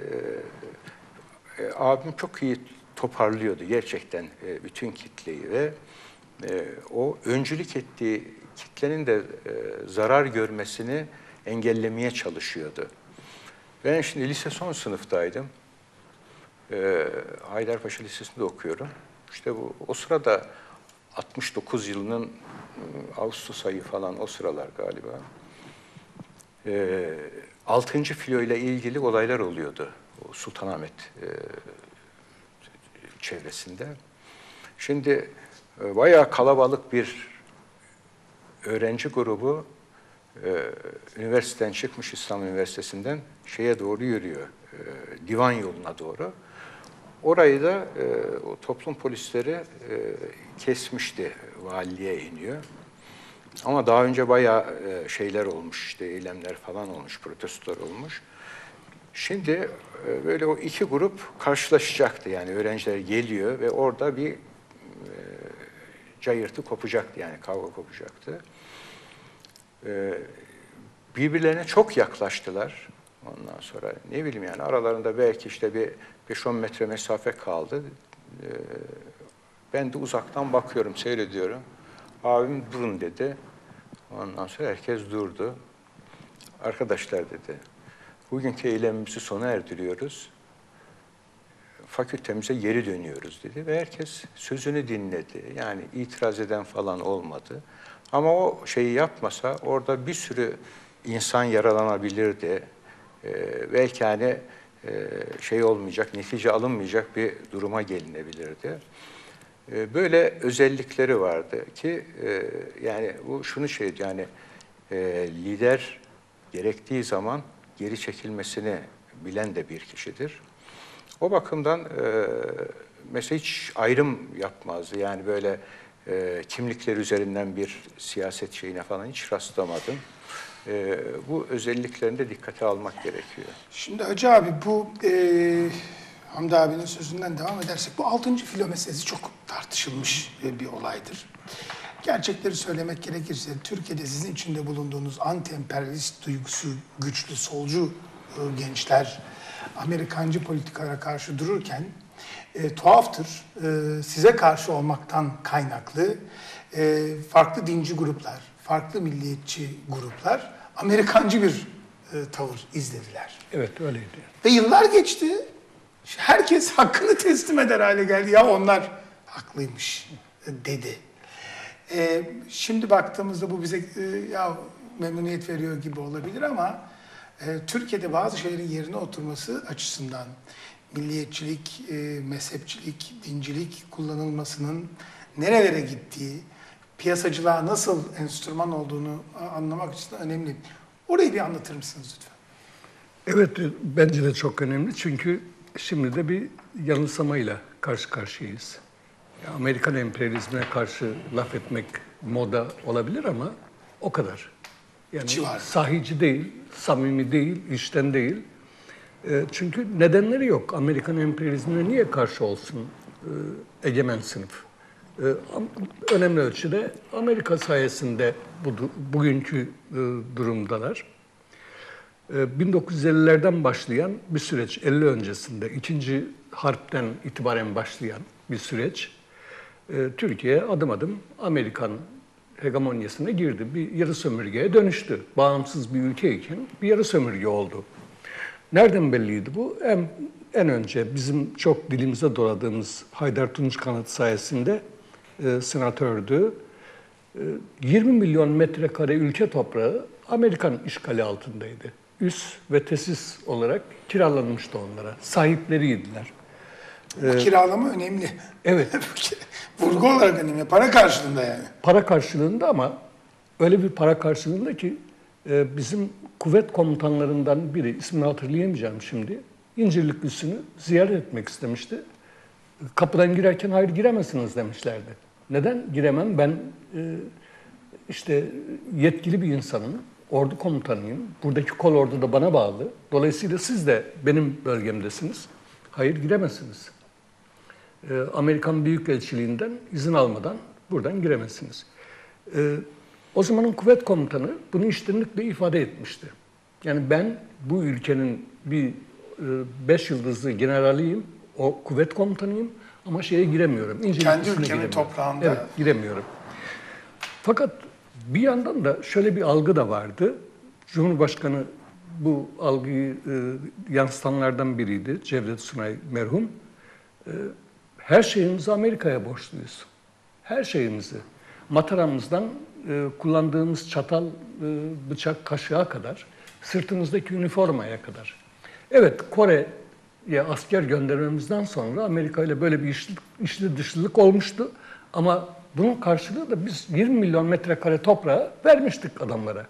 e, e, abim çok iyi toparlıyordu gerçekten e, bütün kitleyi ve e, o öncülük ettiği kitlenin de e, zarar görmesini engellemeye çalışıyordu. Ben şimdi lise son sınıftaydım. E, Haydarpaşa Lisesi'nde okuyorum. İşte bu o sırada altmış dokuz yılının e, Ağustos ayı falan o sıralar galiba. E, altıncı filo ile ilgili olaylar oluyordu. O Sultanahmet e, çevresinde. Şimdi e, bayağı kalabalık bir öğrenci grubu e, üniversiteden çıkmış, İstanbul Üniversitesi'nden şeye doğru yürüyor. E, divan yoluna doğru. Orayı da e, o toplum polisleri e, kesmişti. Valiliğe iniyor. Ama daha önce bayağı e, şeyler olmuş, işte eylemler falan olmuş, protestolar olmuş. Şimdi e, böyle o iki grup karşılaşacaktı. Yani öğrenciler geliyor ve orada bir e, cayırtı kopacaktı, yani kavga kopacaktı. E, birbirlerine çok yaklaştılar. Ondan sonra ne bileyim yani aralarında belki işte bir beş on metre mesafe kaldı. E, ben de uzaktan bakıyorum, seyrediyorum. Abim durun dedi. Ondan sonra herkes durdu. Arkadaşlar dedi, bugünkü eylemimizi sona erdiriyoruz. Fakültemize geri dönüyoruz dedi ve herkes sözünü dinledi. Yani itiraz eden falan olmadı. Ama o şeyi yapmasa orada bir sürü insan yaralanabilirdi. Ee, belki hani e, şey olmayacak, netice alınmayacak bir duruma gelinebilirdi. Ee, böyle özellikleri vardı ki e, yani bu şunu şey yani e, lider gerektiği zaman geri çekilmesini bilen de bir kişidir. O bakımdan e, mesela hiç ayrım yapmazdı. Yani böyle e, kimlikler üzerinden bir siyaset şeyine falan hiç rastlamadım. E, bu özelliklerini de dikkate almak gerekiyor. Şimdi Hacı abi bu e, Hamdi abinin sözünden devam edersek bu altıncı filo meselesi çok tartışılmış bir olaydır. Gerçekleri söylemek gerekirse Türkiye'de sizin içinde bulunduğunuz anti-emperyalist duygusu güçlü solcu e, gençler Amerikancı politikalara karşı dururken e, tuhaftır e, size karşı olmaktan kaynaklı e, farklı dinci gruplar, farklı milliyetçi gruplar Amerikancı bir e, tavır izlediler. Evet, öyleydi. Ve yıllar geçti. Herkes hakkını teslim eder hale geldi. Ya onlar haklıymış dedi. Ee, şimdi baktığımızda bu bize e, ya memnuniyet veriyor gibi olabilir ama e, Türkiye'de bazı şeylerin yerine oturması açısından milliyetçilik, e, mezhepçilik, dincilik kullanılmasının nerelere gittiği, piyasacılığa nasıl enstrüman olduğunu anlamak için önemli. Orayı bir anlatır mısınız lütfen? Evet, bence de çok önemli çünkü şimdi de bir yanılsamayla karşı karşıyayız. Amerikan emperyalizmine karşı laf etmek moda olabilir ama o kadar. Yani Civar. sahici değil, samimi değil, içten değil. E, çünkü nedenleri yok. Amerikan emperyalizmine niye karşı olsun e, egemen sınıf? E, önemli ölçüde Amerika sayesinde bu, bugünkü e, durumdalar. bin dokuz yüz ellilerden başlayan bir süreç, elli öncesinde, ikinci harpten itibaren başlayan bir süreç, Türkiye adım adım Amerikan hegemonyasına girdi. Bir yarı sömürgeye dönüştü. Bağımsız bir ülkeyken bir yarı sömürge oldu. Nereden belliydi bu? En, en önce bizim çok dilimize doladığımız Haydar Tunç Kanıt sayesinde e, senatördü. E, yirmi milyon metrekare ülke toprağı Amerikan işgali altındaydı. Üs ve tesis olarak kiralanmıştı onlara. Sahipleriydiler. Bu kiralama önemli. Evet. Vurgu olarak önemli. Para karşılığında yani. Para karşılığında ama öyle bir para karşılığında ki e, bizim kuvvet komutanlarından biri, ismini hatırlayamayacağım şimdi, İncirlik üssünü ziyaret etmek istemişti. Kapıdan girerken hayır giremezsiniz demişlerdi. Neden giremem? Ben e, işte yetkili bir insanım, ordu komutanıyım. Buradaki kolordu da bana bağlı. Dolayısıyla siz de benim bölgemdesiniz. Hayır giremezsiniz. E, Amerikan Büyükelçiliğinden izin almadan buradan giremezsiniz. E, o zamanın kuvvet komutanı bunu içtenlikle ifade etmişti. Yani ben bu ülkenin bir e, beş yıldızlı generaliyim, o kuvvet komutanıyım ama şeye giremiyorum. İncirlik Kendi üssüne ülkemin giremiyorum. toprağında. Evet, giremiyorum. Fakat bir yandan da şöyle bir algı da vardı. Cumhurbaşkanı bu algıyı e, yansıtanlardan biriydi, Cevdet Sunay merhum. E, her şeyimizi Amerika'ya borçluyuz. Her şeyimizi. Mataramızdan e, kullandığımız çatal, e, bıçak, kaşığa kadar, sırtımızdaki üniformaya kadar. Evet, Kore'ye asker göndermemizden sonra Amerika ile böyle bir işli, işli dışlılık olmuştu. Ama bunun karşılığı da biz yirmi milyon metrekare toprağı vermiştik adamlara.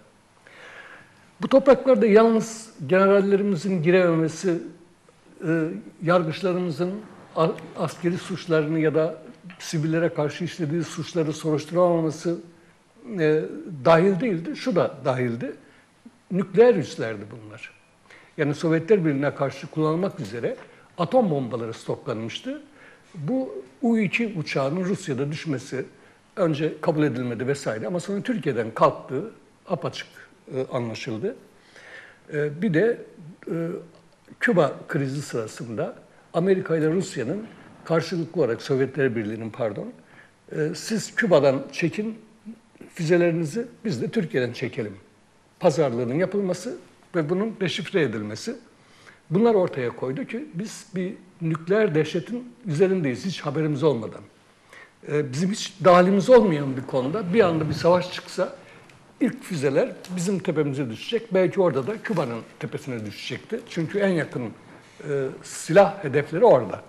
Bu topraklarda yalnız generallerimizin girememesi, e, yargıçlarımızın askeri suçlarını ya da sivillere karşı işlediği suçları soruşturamaması e, dahil değildi. Şu da dahildi. Nükleer üslerdi bunlar. Yani Sovyetler Birliği'ne karşı kullanılmak üzere atom bombaları stoklanmıştı. Bu U iki uçağının Rusya'da düşmesi önce kabul edilmedi vesaire ama sonra Türkiye'den kalktığı apaçık e, anlaşıldı. E, bir de e, Küba krizi sırasında Amerika ile Rusya'nın karşılıklı olarak Sovyetler Birliği'nin pardon, e, siz Küba'dan çekin füzelerinizi, biz de Türkiye'den çekelim. Pazarlığının yapılması ve bunun deşifre edilmesi. Bunlar ortaya koydu ki biz bir nükleer dehşetin üzerindeyiz hiç haberimiz olmadan. e, bizim hiç dahilimiz olmayan bir konuda bir anda bir savaş çıksa ilk füzeler bizim tepemize düşecek. Belki orada da Küba'nın tepesine düşecekti. Çünkü en yakın e, silah hedefleri orada.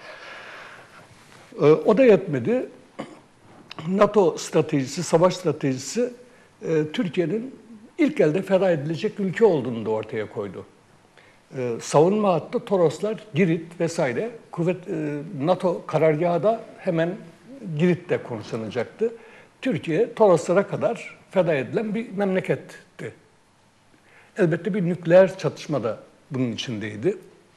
E, o da yetmedi. NATO stratejisi, savaş stratejisi e, Türkiye'nin ilk elde feda edilecek ülke olduğunu da ortaya koydu. E, savunma hattı Toroslar, Girit vesaire. Kuvvet, e, NATO karargahı da hemen Girit'te konuşlanacaktı. Türkiye Toroslara kadar feda edilen bir memleketti. Elbette bir nükleer çatışma da bunun içindeydi.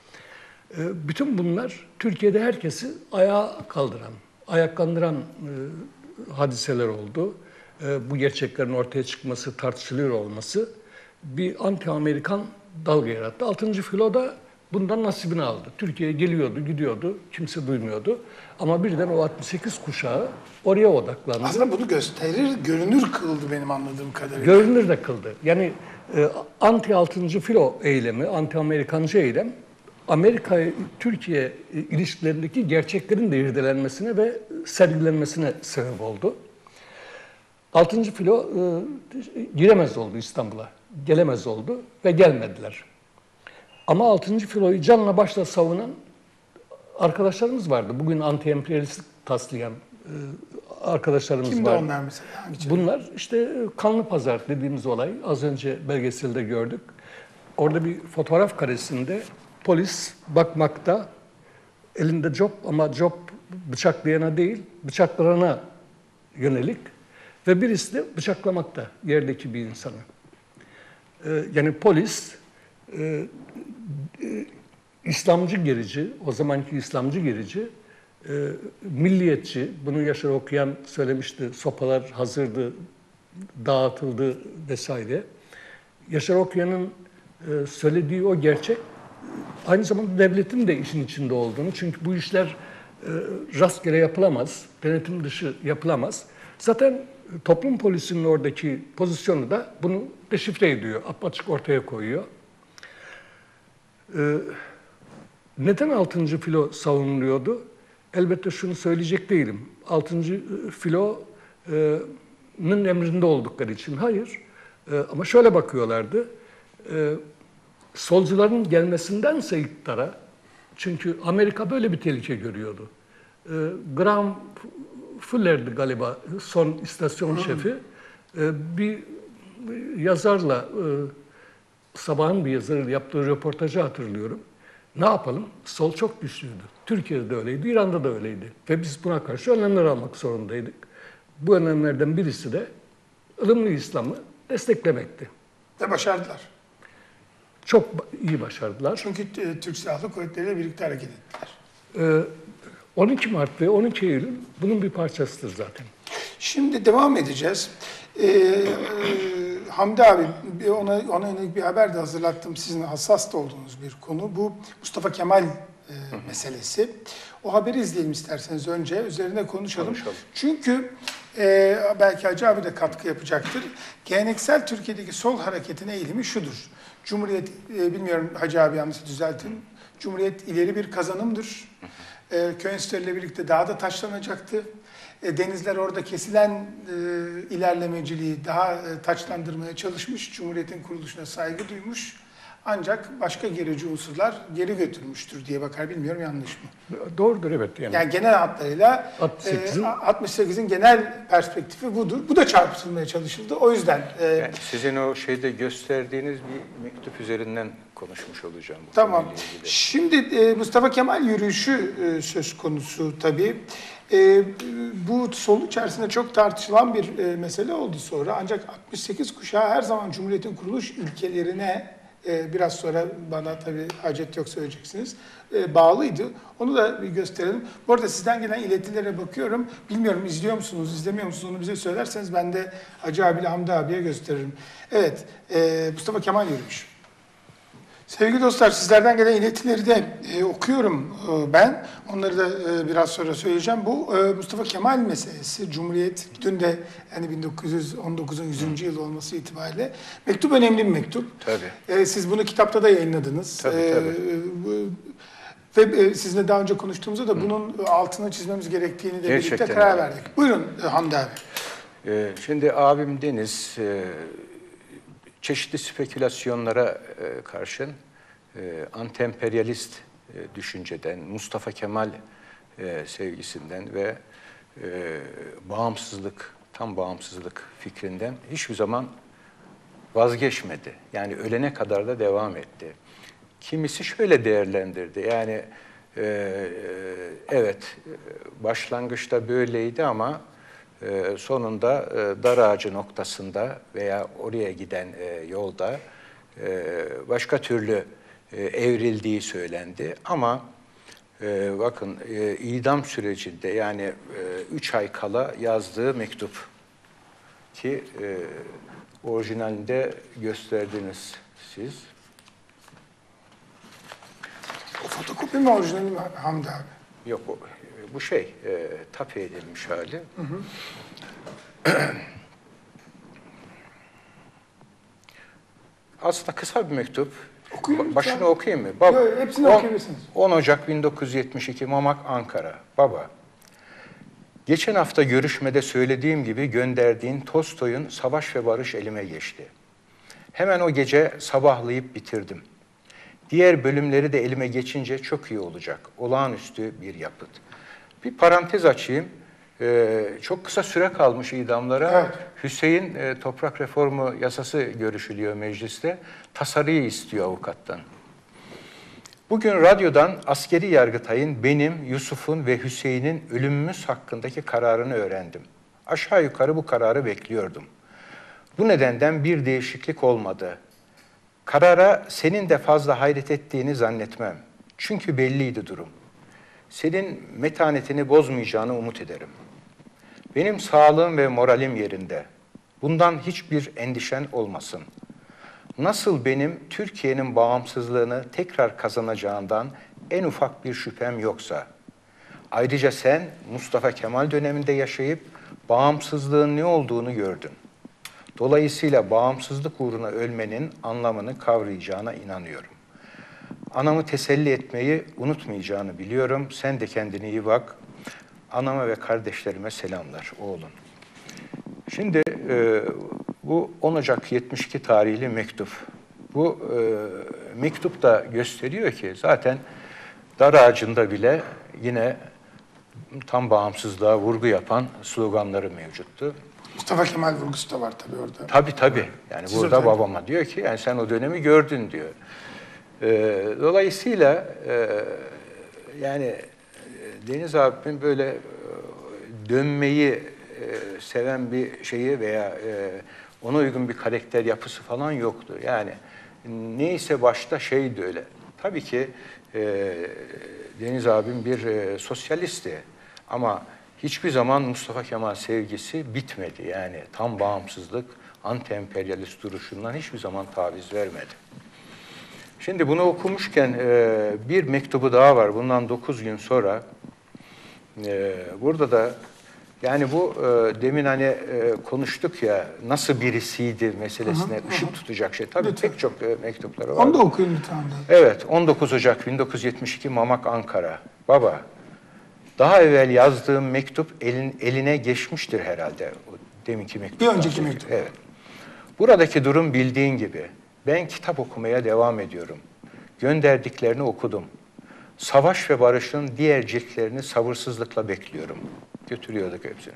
E, bütün bunlar Türkiye'de herkesi ayağa kaldıran, ayaklandıran e, hadiseler oldu. E, bu gerçeklerin ortaya çıkması, tartışılıyor olması bir anti-Amerikan dalga yarattı. Altıncı filo da bundan nasibini aldı. Türkiye geliyordu, gidiyordu, kimse duymuyordu. Ama birden o altmış sekiz kuşağı oraya odaklandı. Aslında bunu gösterir, görünür kıldı benim anladığım kadarıyla. Görünür de kıldı. Yani e, anti-altıncı filo eylemi, anti-Amerikancı eylem, Amerika-Türkiye ilişkilerindeki gerçeklerin de irdelenmesine ve sergilenmesine sebep oldu. Altıncı filo e, giremez oldu İstanbul'a, gelemez oldu ve gelmediler. Ama altıncı filoyu canla başla savunan arkadaşlarımız vardı. Bugün anti-emperyalistlik taslayan e, arkadaşlarımız Kimdi vardı. onlar mesela? Hangi Bunlar işte Kanlı Pazar dediğimiz olay, az önce belgeselde gördük. Orada bir fotoğraf karesinde polis bakmakta, elinde cop ama cop bıçaklayana değil, bıçaklarına yönelik ve birisi de bıçaklamakta yerdeki bir insanı. Ee, yani polis, e, e, İslamcı gerici, o zamanki İslamcı gerici, e, milliyetçi, bunu Yaşar Okuyan söylemişti, sopalar hazırdı, dağıtıldı vesaire. Yaşar Okuyan'ın e, söylediği o gerçek, aynı zamanda devletin de işin içinde olduğunu, çünkü bu işler e, rastgele yapılamaz, denetim dışı yapılamaz. Zaten toplum polisinin oradaki pozisyonu da bunu deşifre ediyor, apaçık ortaya koyuyor. Ee, neden altıncı filo savunuluyordu? Elbette şunu söyleyecek değilim. altıncı filonun emrinde oldukları için. Hayır. Ee, ama şöyle bakıyorlardı. Ee, solcuların gelmesindense iktidara, çünkü Amerika böyle bir tehlike görüyordu. Ee, Graham Fuller'di galiba son istasyon şefi. Ee, bir yazarla, e, sabahın bir yazarı yaptığı röportajı hatırlıyorum. Ne yapalım? Sol çok güçlüydü. Türkiye'de de öyleydi, İran'da da öyleydi. Ve biz buna karşı önlemler almak zorundaydık. Bu önlemlerden birisi de ılımlı İslam'ı desteklemekti. Ve başardılar. Çok iyi başardılar. Çünkü e, Türk Silahlı Kuvvetleri ile birlikte hareket ettiler. Ee, on iki Mart ve on iki Eylül bunun bir parçasıdır zaten. Şimdi devam edeceğiz. Ee, e, Hamdi abi, ona, ona yönelik bir haber de hazırlattım. Sizin hassas da olduğunuz bir konu. Bu Mustafa Kemal e, meselesi. O haberi izleyelim isterseniz önce. Üzerine konuşalım. Konuşalım. Çünkü e, belki Hacı abi de katkı yapacaktır. Geleneksel Türkiye'deki sol hareketin eğilimi şudur. Cumhuriyet, e, bilmiyorum Hacı abi yanlış düzeltin. Cumhuriyet ileri bir kazanımdır. E, köy enstitüleriyle birlikte daha da taşlanacaktı. E, denizler orada kesilen e, ilerlemeciliği daha e, taçlandırmaya çalışmış. Cumhuriyetin kuruluşuna saygı duymuş. Ancak başka gerici unsurlar geri götürmüştür diye bakar. Bilmiyorum, yanlış mı? Doğrudur, evet. Yani, Yani genel hatlarıyla altmış sekizin e, altmış sekizin genel perspektifi budur. Bu da çarpıtılmaya çalışıldı. O yüzden e, Yani sizin o şeyde gösterdiğiniz bir mektup üzerinden konuşmuş olacağım. Bu tamam. konuyla ilgili. Şimdi e, Mustafa Kemal yürüyüşü e, söz konusu tabii. E, bu sol içerisinde çok tartışılan bir e, mesele oldu sonra. Ancak altmış sekiz kuşağı her zaman Cumhuriyet'in kuruluş ilkelerine, e, biraz sonra bana tabii hacet yok söyleyeceksiniz, e, bağlıydı. Onu da bir gösterelim. Bu arada sizden gelen iletilere bakıyorum. Bilmiyorum izliyor musunuz, izlemiyor musunuz, onu bize söylerseniz ben de Hacı abiyle Hamdi abiye gösteririm. Evet, e, Mustafa Kemal yürüyüş. Sevgili dostlar, sizlerden gelen iletileri de e, okuyorum e, ben. Onları da e, biraz sonra söyleyeceğim. Bu e, Mustafa Kemal meselesi, Cumhuriyet, dün de yani bin dokuz yüz on dokuzun yüzüncü yılı olması itibariyle mektup önemli bir mektup. Tabii. E, siz bunu kitapta da yayınladınız. Tabii, E, tabii. bu, Ve e, sizinle daha önce konuştuğumuzda da bunun altını çizmemiz gerektiğini de Gerçekten birlikte karar öyle. verdik. Buyurun e, Hamdi abi. Ee, şimdi abim Deniz e, çeşitli spekülasyonlara e, karşın e, anti-emperyalist e, düşünceden, Mustafa Kemal e, sevgisinden ve e, bağımsızlık, tam bağımsızlık fikrinden hiçbir zaman vazgeçmedi. Yani ölene kadar da devam etti. Kimisi şöyle değerlendirdi. Yani e, evet başlangıçta böyleydi ama e, sonunda e, dar ağacı noktasında veya oraya giden e, yolda e, başka türlü e, evrildiği söylendi. Ama e, bakın e, idam sürecinde yani e, üç ay kala yazdığı mektup ki e, orijinalinde gösterdiniz siz. O fotokopi mi orijinali mi Hamdi abi? Yok o, bu şey e, tape edilmiş hali. Hı hı. Aslında kısa bir mektup. Okuyun Ba- lütfen. Başını okuyayım mı? Bab- Yok, hepsini on- okuyabilirsiniz. on Ocak bin dokuz yüz yetmiş iki Mamak, Ankara. Baba, geçen hafta görüşmede söylediğim gibi gönderdiğin Tolstoy'un Savaş ve Barış elime geçti. Hemen o gece sabahlayıp bitirdim. Diğer bölümleri de elime geçince çok iyi olacak. Olağanüstü bir yapıt. Bir parantez açayım. Ee, çok kısa süre kalmış idamlara. Evet. Hüseyin e, toprak reformu yasası görüşülüyor mecliste. Tasarıyı istiyor avukattan. Bugün radyodan askeri yargıtayın benim, Yusuf'un ve Hüseyin'in ölümümüz hakkındaki kararını öğrendim. Aşağı yukarı bu kararı bekliyordum. Bu nedenden bir değişiklik olmadı. Karara senin de fazla hayret ettiğini zannetmem. Çünkü belliydi durum. Senin metanetini bozmayacağını umut ederim. Benim sağlığım ve moralim yerinde. Bundan hiçbir endişen olmasın. Nasıl benim Türkiye'nin bağımsızlığını tekrar kazanacağından en ufak bir şüphem yoksa. Ayrıca sen Mustafa Kemal döneminde yaşayıp bağımsızlığın ne olduğunu gördün. Dolayısıyla bağımsızlık uğruna ölmenin anlamını kavrayacağına inanıyorum. Anamı teselli etmeyi unutmayacağını biliyorum. Sen de kendine iyi bak. Anama ve kardeşlerime selamlar oğlum. Şimdi e, bu on Ocak yetmiş iki tarihli mektup. Bu e, mektup da gösteriyor ki zaten dar ağacında bile yine tam bağımsızlığa vurgu yapan sloganları mevcuttu. Mustafa Kemal vurgusu da var tabii orada. Tabii tabii. Yani Siz burada orada- babama diyor ki yani sen o dönemi gördün diyor. Ee, dolayısıyla e, yani e, Deniz abimin böyle e, dönmeyi e, seven bir şeyi veya e, ona uygun bir karakter yapısı falan yoktu. Yani neyse başta şeydi öyle. Tabii ki e, Deniz abim bir e, sosyalistti ama hiçbir zaman Mustafa Kemal sevgisi bitmedi. Yani tam bağımsızlık, anti-emperyalist duruşundan hiçbir zaman taviz vermedi. Şimdi bunu okumuşken e, bir mektubu daha var. Bundan dokuz gün sonra. E, burada da yani bu e, demin hani e, konuştuk ya nasıl birisiydi meselesine ışık tutacak şey. Tabii Lütfen. pek çok e, mektupları var. Onu da okuyun lütfen. de. Evet, on dokuz Ocak bin dokuz yüz yetmiş iki Mamak, Ankara. Baba, daha evvel yazdığım mektup elin, eline geçmiştir herhalde. O deminki mektup. Bir önceki mektup. Evet. Buradaki durum bildiğin gibi. Ben kitap okumaya devam ediyorum. Gönderdiklerini okudum. Savaş ve Barış'ın diğer ciltlerini sabırsızlıkla bekliyorum. Götürüyorduk hepsini.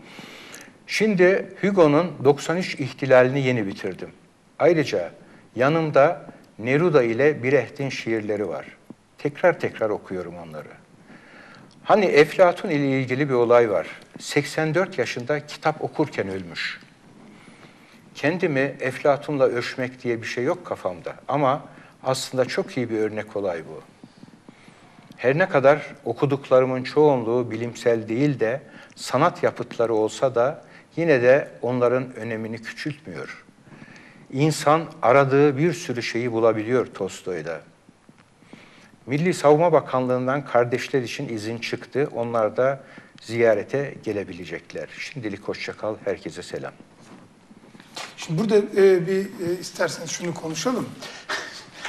Şimdi Hugo'nun doksan üç ihtilalini yeni bitirdim. Ayrıca yanımda Neruda ile Brecht'in şiirleri var. Tekrar tekrar okuyorum onları. Hani Eflatun ile ilgili bir olay var. seksen dört yaşında kitap okurken ölmüş. Kendimi Eflatun'la ölçmek diye bir şey yok kafamda. Ama aslında çok iyi bir örnek olay bu. Her ne kadar okuduklarımın çoğunluğu bilimsel değil de sanat yapıtları olsa da yine de onların önemini küçültmüyor. İnsan aradığı bir sürü şeyi bulabiliyor Tolstoy'da. Milli Savunma Bakanlığı'ndan kardeşler için izin çıktı. Onlar da ziyarete gelebilecekler. Şimdilik hoşça kal, herkese selam. Şimdi burada e, bir e, isterseniz şunu konuşalım.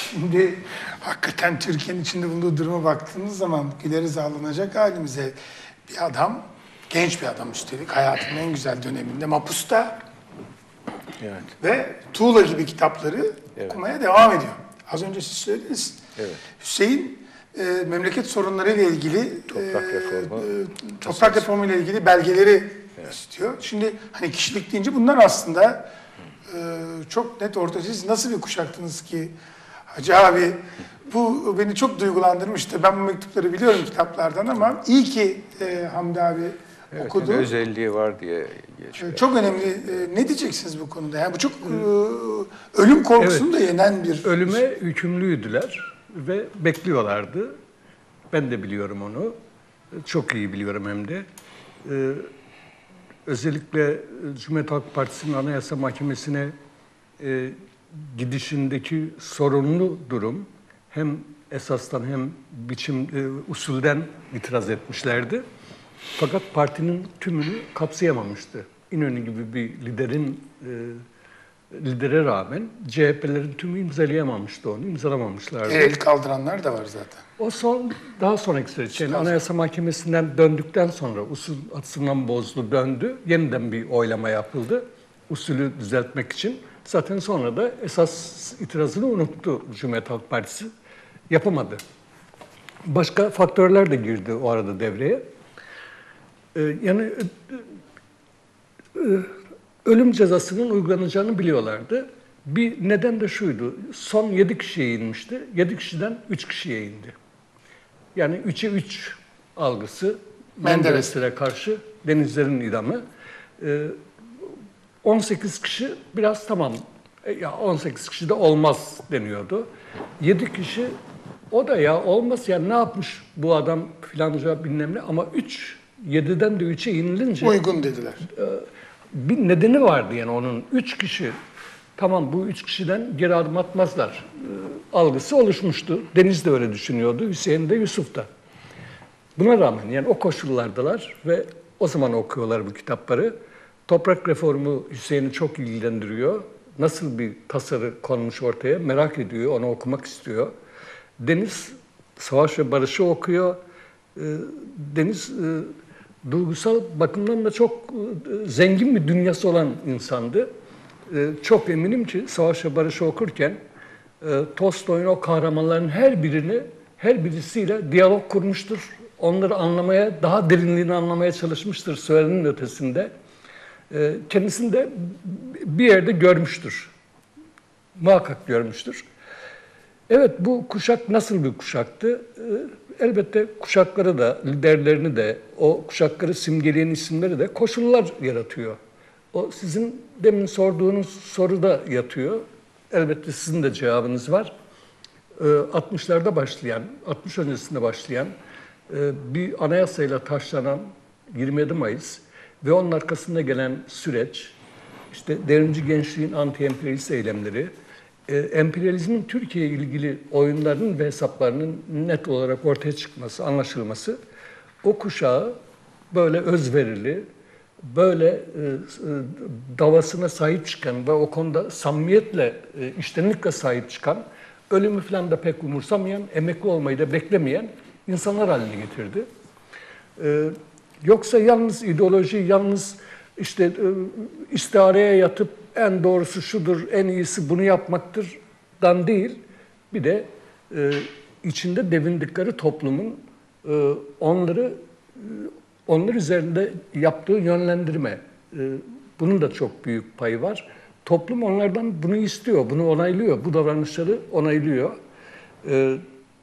Şimdi hakikaten Türkiye'nin içinde bulunduğu duruma baktığımız zaman güleriz ağlanacak halimize. Bir adam, genç bir adam üstelik, hayatının en güzel döneminde mapusta Evet. ve tuğla gibi kitapları Evet. okumaya devam ediyor. Az önce siz söylediniz. Evet. Hüseyin e, memleket sorunlarıyla ilgili Toprak e, reformu e, toprak reformu ile ilgili belgeleri istiyor. Şimdi hani kişilik deyince bunlar aslında e, çok net ortaya. Siz nasıl bir kuşaktınız ki Hacı abi? Bu beni çok duygulandırmıştı. Ben bu mektupları biliyorum kitaplardan ama iyi ki e, Hamdi abi Evet, okudu. yani özelliği var diye geçiyor. Çok önemli. E, Ne diyeceksiniz bu konuda? Yani bu çok e, ölüm korkusunu da yenen bir... Ölüme hükümlüydüler ve bekliyorlardı. Ben de biliyorum onu. Çok iyi biliyorum hem de. Ee, özellikle Cumhuriyet Halk Partisi'nin Anayasa Mahkemesi'ne e, gidişindeki sorunlu durum hem esastan hem biçim e, usulden itiraz etmişlerdi. Fakat partinin tümünü kapsayamamıştı. İnönü gibi bir liderin e, lidere rağmen C H P'lerin tümü imzalayamamıştı onu, imzalamamışlardı. El kaldıranlar da var zaten. O son, daha sonraki süreç, yani Anayasa Mahkemesi'nden döndükten sonra usul açısından bozdu, döndü. Yeniden bir oylama yapıldı usulü düzeltmek için. Zaten sonra da esas itirazını unuttu Cumhuriyet Halk Partisi. Yapamadı. Başka faktörler de girdi o arada devreye. Ee, yani ölüm cezasının uygulanacağını biliyorlardı. Bir neden de şuydu, son yedi kişiye inmişti, yedi kişiden üç kişiye indi. Yani üçe üç algısı Menderes'e karşı Denizler'in idamı. Ee, on sekiz kişi biraz tamam, ya on sekiz kişi de olmaz deniyordu. yedi kişi o da ya olmaz ya ne yapmış bu adam filanca bilmem ne ama üç, yediden de üçe inilince... Uygun dediler. Bir nedeni vardı yani onun. Üç kişi, tamam bu üç kişiden geri adım atmazlar e, algısı oluşmuştu. Deniz de öyle düşünüyordu, Hüseyin de, Yusuf da. Buna rağmen yani o koşullardalar ve o zaman okuyorlar bu kitapları. Toprak reformu Hüseyin'i çok ilgilendiriyor. Nasıl bir tasarı konmuş ortaya merak ediyor, onu okumak istiyor. Deniz Savaş ve Barış'ı okuyor. E, Deniz... E, duygusal bakımdan da çok e, zengin bir dünyası olan insandı. E, çok eminim ki Savaş ve Barış'ı okurken e, Tolstoy'un o kahramanların her birini, her birisiyle diyalog kurmuştur. Onları anlamaya, daha derinliğini anlamaya çalışmıştır söylenenin ötesinde. E, kendisini de bir yerde görmüştür. Muhakkak görmüştür. Evet, bu kuşak nasıl bir kuşaktı? Elbette kuşakları da, liderlerini de, o kuşakları simgeleyen isimleri de koşullar yaratıyor. O sizin demin sorduğunuz soruda yatıyor. Elbette sizin de cevabınız var. altmışlarda başlayan, altmış öncesinde başlayan bir anayasayla taşlanan yirmi yedi Mayıs ve onun arkasında gelen süreç, işte devrimci gençliğin anti-emperyalist eylemleri, E, emperyalizmin Türkiye ile ilgili oyunlarının ve hesaplarının net olarak ortaya çıkması, anlaşılması o kuşağı böyle özverili, böyle e, e, davasına sahip çıkan ve o konuda samimiyetle, e, içtenlikle sahip çıkan, ölümü falan da pek umursamayan, emekli olmayı da beklemeyen insanlar haline getirdi. E, yoksa yalnız ideoloji, yalnız işte e, istihareye yatıp en doğrusu şudur, en iyisi bunu yapmaktır dan değil. Bir de e, içinde devindikleri toplumun e, onları e, onlar üzerinde yaptığı yönlendirme. E, bunun da çok büyük payı var. Toplum onlardan bunu istiyor, bunu onaylıyor, bu davranışları onaylıyor. E,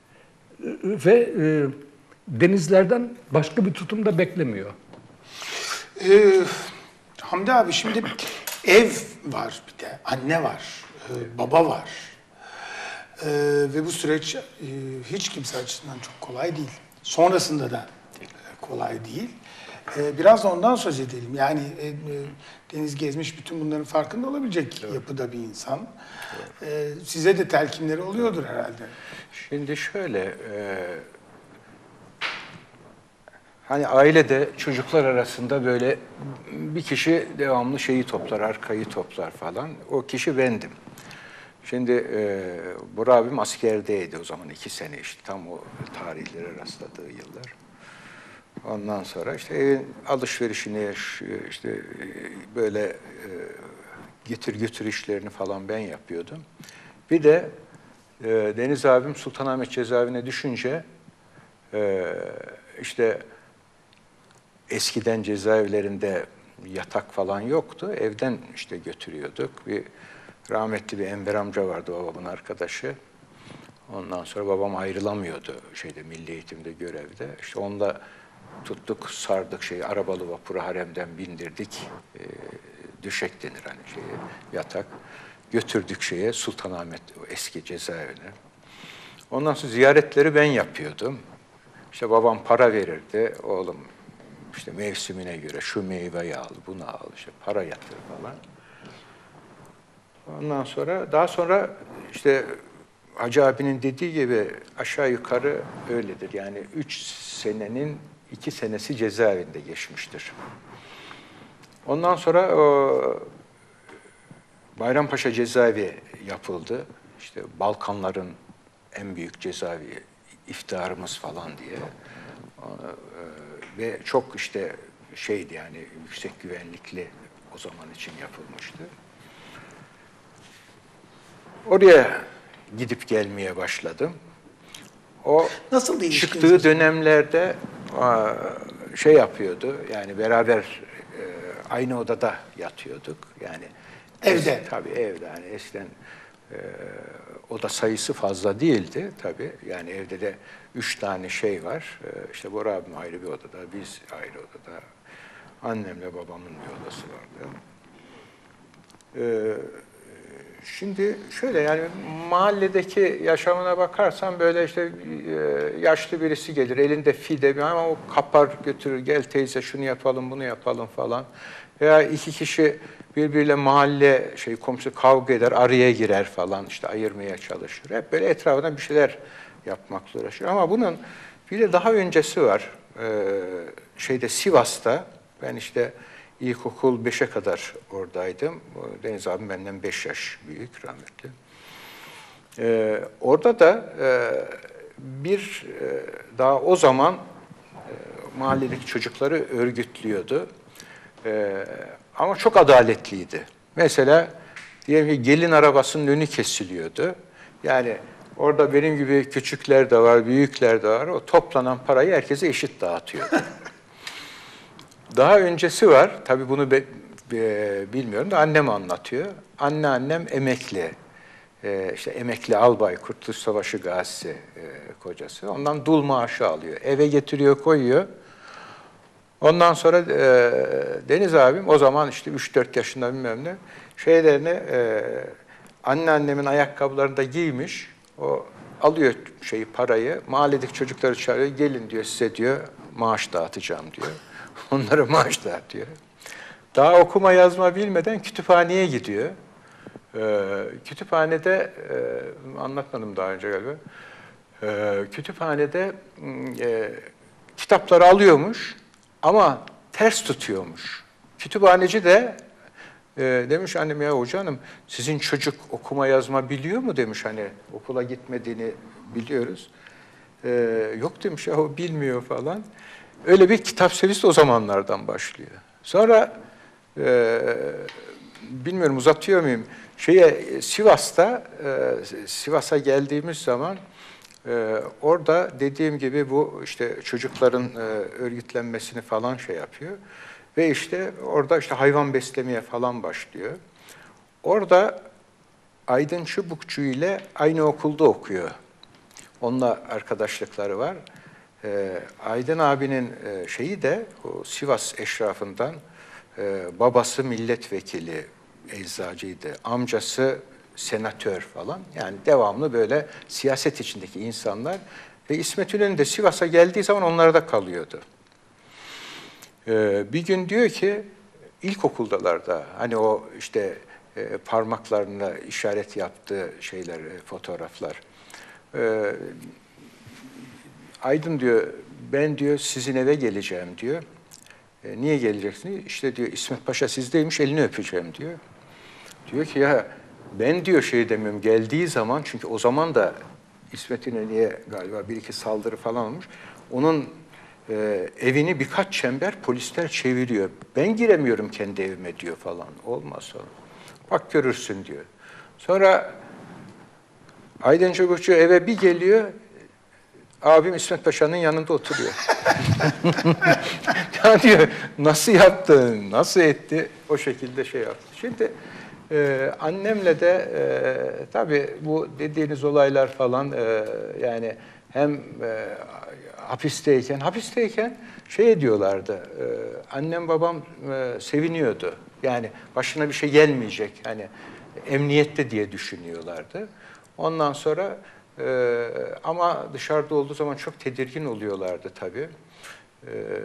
ve e, denizlerden başka bir tutum da beklemiyor. Ee, Hamdi abi şimdi ev var bir de, anne var, e, baba var. E, ve bu süreç e, hiç kimse açısından çok kolay değil. Sonrasında da e, kolay değil. E, biraz da ondan söz edelim. Yani e, e, Deniz Gezmiş bütün bunların farkında olabilecek evet. yapıda bir insan. Evet. E, size de telkinleri oluyordur herhalde. Şimdi şöyle... E... Hani ailede çocuklar arasında böyle bir kişi devamlı şeyi toplar, arkayı toplar falan. O kişi bendim. Şimdi e, Bora abim askerdeydi o zaman iki sene işte tam o tarihlere rastladığı yıllar. Ondan sonra işte evin alışverişini işte böyle e, getir götür işlerini falan ben yapıyordum. Bir de e, Deniz abim Sultanahmet cezaevine düşünce e, işte eskiden cezaevlerinde yatak falan yoktu. Evden işte götürüyorduk. Bir rahmetli bir Enver amca vardı babamın arkadaşı. Ondan sonra babam ayrılamıyordu şeyde milli eğitimde görevde. İşte onunla tuttuk, sardık şeyi arabalı vapura haremden bindirdik. E, düşek denir hani şeye yatak. Götürdük şeye Sultanahmet o eski cezaevine. Ondan sonra ziyaretleri ben yapıyordum. İşte babam para verirdi. Oğlum işte mevsimine göre şu meyveyi al, bunu al, işte para yatır falan. Ondan sonra, daha sonra işte Hacı abinin dediği gibi aşağı yukarı öyledir. Yani üç senenin iki senesi cezaevinde geçmiştir. Ondan sonra o Bayrampaşa cezaevi yapıldı. İşte Balkanların en büyük cezaevi, iftiharımız falan diye. Ve çok işte şeydi yani yüksek güvenlikli o zaman için yapılmıştı. Oraya gidip gelmeye başladım. O Nasıl çıktığı dönemlerde şey yapıyordu. Yani beraber aynı odada yatıyorduk. Yani evde. Es, tabii evde. Yani eskiden e, oda sayısı fazla değildi tabii. Yani evde de üç tane şey var. E, işte Bora abim ayrı bir odada, biz ayrı odada. Annemle babamın bir odası vardı. E, Şimdi şöyle yani mahalledeki yaşamına bakarsan böyle işte yaşlı birisi gelir elinde fide bir ama o kapar götürür gel teyze şunu yapalım bunu yapalım falan. Veya iki kişi birbiriyle mahalle şey komşu kavga eder araya girer falan işte ayırmaya çalışır. Hep böyle etrafından bir şeyler yapmakla uğraşıyor. Ama bunun bir de daha öncesi var. Ee, şeyde Sivas'ta ben işte İlkokul beşe kadar oradaydım. Deniz abim benden beş yaş büyük rahmetli. Ee, orada da e, bir e, daha o zaman e, mahalledeki çocukları örgütlüyordu. E, ama çok adaletliydi. Mesela diyelim ki gelin arabasının önü kesiliyordu. Yani orada benim gibi küçükler de var, büyükler de var. O toplanan parayı herkese eşit dağıtıyordu. Daha öncesi var, tabii bunu be, be, bilmiyorum da annem anlatıyor. Anneannem emekli, e, işte emekli albay, Kurtuluş Savaşı gazisi e, kocası. Ondan dul maaşı alıyor, eve getiriyor, koyuyor. Ondan sonra e, Deniz abim o zaman işte üç dört yaşında bilmem ne, şeylerini e, anneannemin ayakkabılarını da giymiş. O alıyor şeyi parayı, mahalledeki çocukları çağırıyor, gelin diyor size diyor maaş dağıtacağım diyor. Onlara maaş dağıtıyor. Daha okuma yazma bilmeden kütüphaneye gidiyor. Ee, kütüphanede, e, anlatmadım daha önce galiba, ee, kütüphanede e, kitapları alıyormuş ama ters tutuyormuş. Kütüphaneci de e, demiş annem ya hoca hanım sizin çocuk okuma yazma biliyor mu demiş hani okula gitmediğini biliyoruz. Ee, yok demiş ya o bilmiyor falan. Öyle bir kitap sevgisi o zamanlardan başlıyor. Sonra e, bilmiyorum uzatıyor muyum? Şeye Sivas'ta e, Sivas'a geldiğimiz zaman e, orada dediğim gibi bu işte çocukların e, örgütlenmesini falan şey yapıyor ve işte orada işte hayvan beslemeye falan başlıyor. Orada Aydın Çubukçu ile aynı okulda okuyor. Onunla arkadaşlıkları var. Ee, Aydın abinin e, şeyi de o Sivas eşrafından e, babası milletvekili, eczacıydı. Amcası senatör falan. Yani devamlı böyle siyaset içindeki insanlar. Ve İsmet İnönü de Sivas'a geldiği zaman onlarda kalıyordu. Ee, bir gün diyor ki ilkokuldalar da hani o işte e, parmaklarına işaret yaptığı şeyler, e, fotoğraflar. Ee, Aydın diyor, ben diyor sizin eve geleceğim diyor. E, niye geleceksin? İşte diyor İsmet Paşa sizdeymiş, elini öpeceğim diyor. Diyor ki ya Ben diyor şey demiyorum, geldiği zaman, çünkü o zaman da İsmet İnönü'ye galiba bir iki saldırı falan olmuş. Onun e, evini birkaç çember polisler çeviriyor. Ben giremiyorum kendi evime diyor falan. Olmaz sonra. Bak görürsün diyor. Sonra Aydın Çubukçu eve bir geliyor. Abim İsmet Paşa'nın yanında oturuyor. Ya diyor, nasıl yaptın, nasıl etti? O şekilde şey yaptı. Şimdi e, annemle de e, tabii bu dediğiniz olaylar falan e, yani hem e, hapisteyken, hapisteyken şey ediyorlardı, e, annem babam e, seviniyordu. Yani başına bir şey gelmeyecek, hani emniyette diye düşünüyorlardı. Ondan sonra Ee, ama dışarıda olduğu zaman çok tedirgin oluyorlardı tabii. Ee,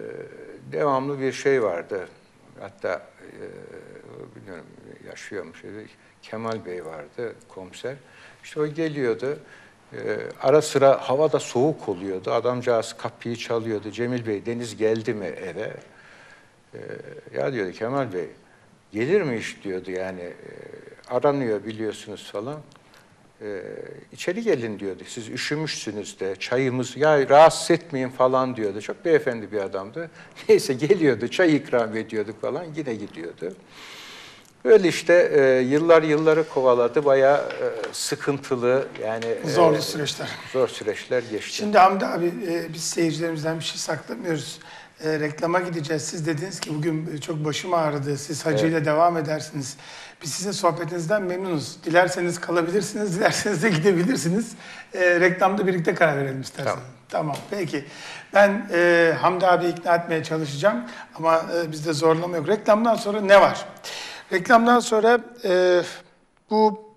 devamlı bir şey vardı. Hatta e, bilmiyorum yaşıyormuş. Kemal Bey vardı, komiser. İşte o geliyordu. Ee, ara sıra hava da soğuk oluyordu. Adamcağız kapıyı çalıyordu. Cemil Bey, Deniz geldi mi eve? Ee, ya diyordu Kemal Bey, gelir mi iş diyordu yani. E, aranıyor biliyorsunuz falan. Ee, içeri gelin diyordu. Siz üşümüşsünüz de, çayımız, ya rahatsız etmeyin falan diyordu. Çok beyefendi bir adamdı. Neyse geliyordu, çay ikram ediyorduk falan, yine gidiyordu. Böyle işte e, yıllar yılları kovaladı, bayağı e, sıkıntılı, yani Zorlu e, süreçler. Zor süreçler geçti. Şimdi Hamdi abi, e, biz seyircilerimizden bir şey saklamıyoruz. E, reklama gideceğiz. Siz dediniz ki bugün çok başım ağrıdı. Siz hacıyla evet. devam edersiniz. Biz sizin sohbetinizden memnunuz. Dilerseniz kalabilirsiniz, dilerseniz de gidebilirsiniz. E, reklamda birlikte karar verelim isterseniz. Tamam. Tamam, peki. Ben e, Hamdi abi ikna etmeye çalışacağım ama e, bizde zorlama yok. Reklamdan sonra ne var? Reklamdan sonra e, bu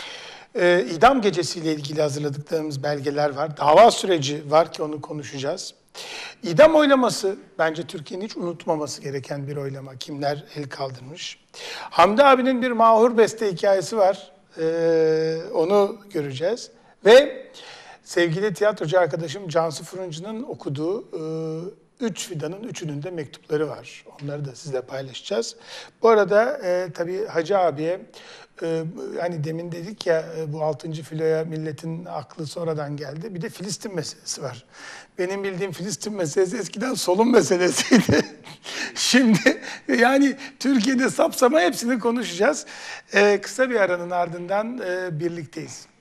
e, idam gecesiyle ilgili hazırladıklarımız belgeler var. Dava süreci var ki onu konuşacağız. İdam oylaması bence Türkiye'nin hiç unutmaması gereken bir oylama. Kimler el kaldırmış. Hamdi abinin bir mahur beste hikayesi var. Ee, onu göreceğiz. Ve sevgili tiyatrocu arkadaşım Cansu Fırıncı'nın okuduğu e, Üç Fidan'ın üçünün de mektupları var. Onları da sizle paylaşacağız. Bu arada e, tabii Hacı abiye, e, hani demin dedik ya e, bu altıncı filoya milletin aklı sonradan geldi. Bir de Filistin meselesi var. Benim bildiğim Filistin meselesi eskiden solun meselesiydi. Şimdi yani Türkiye'de sapsama hepsini konuşacağız. E, kısa bir aranın ardından e, birlikteyiz.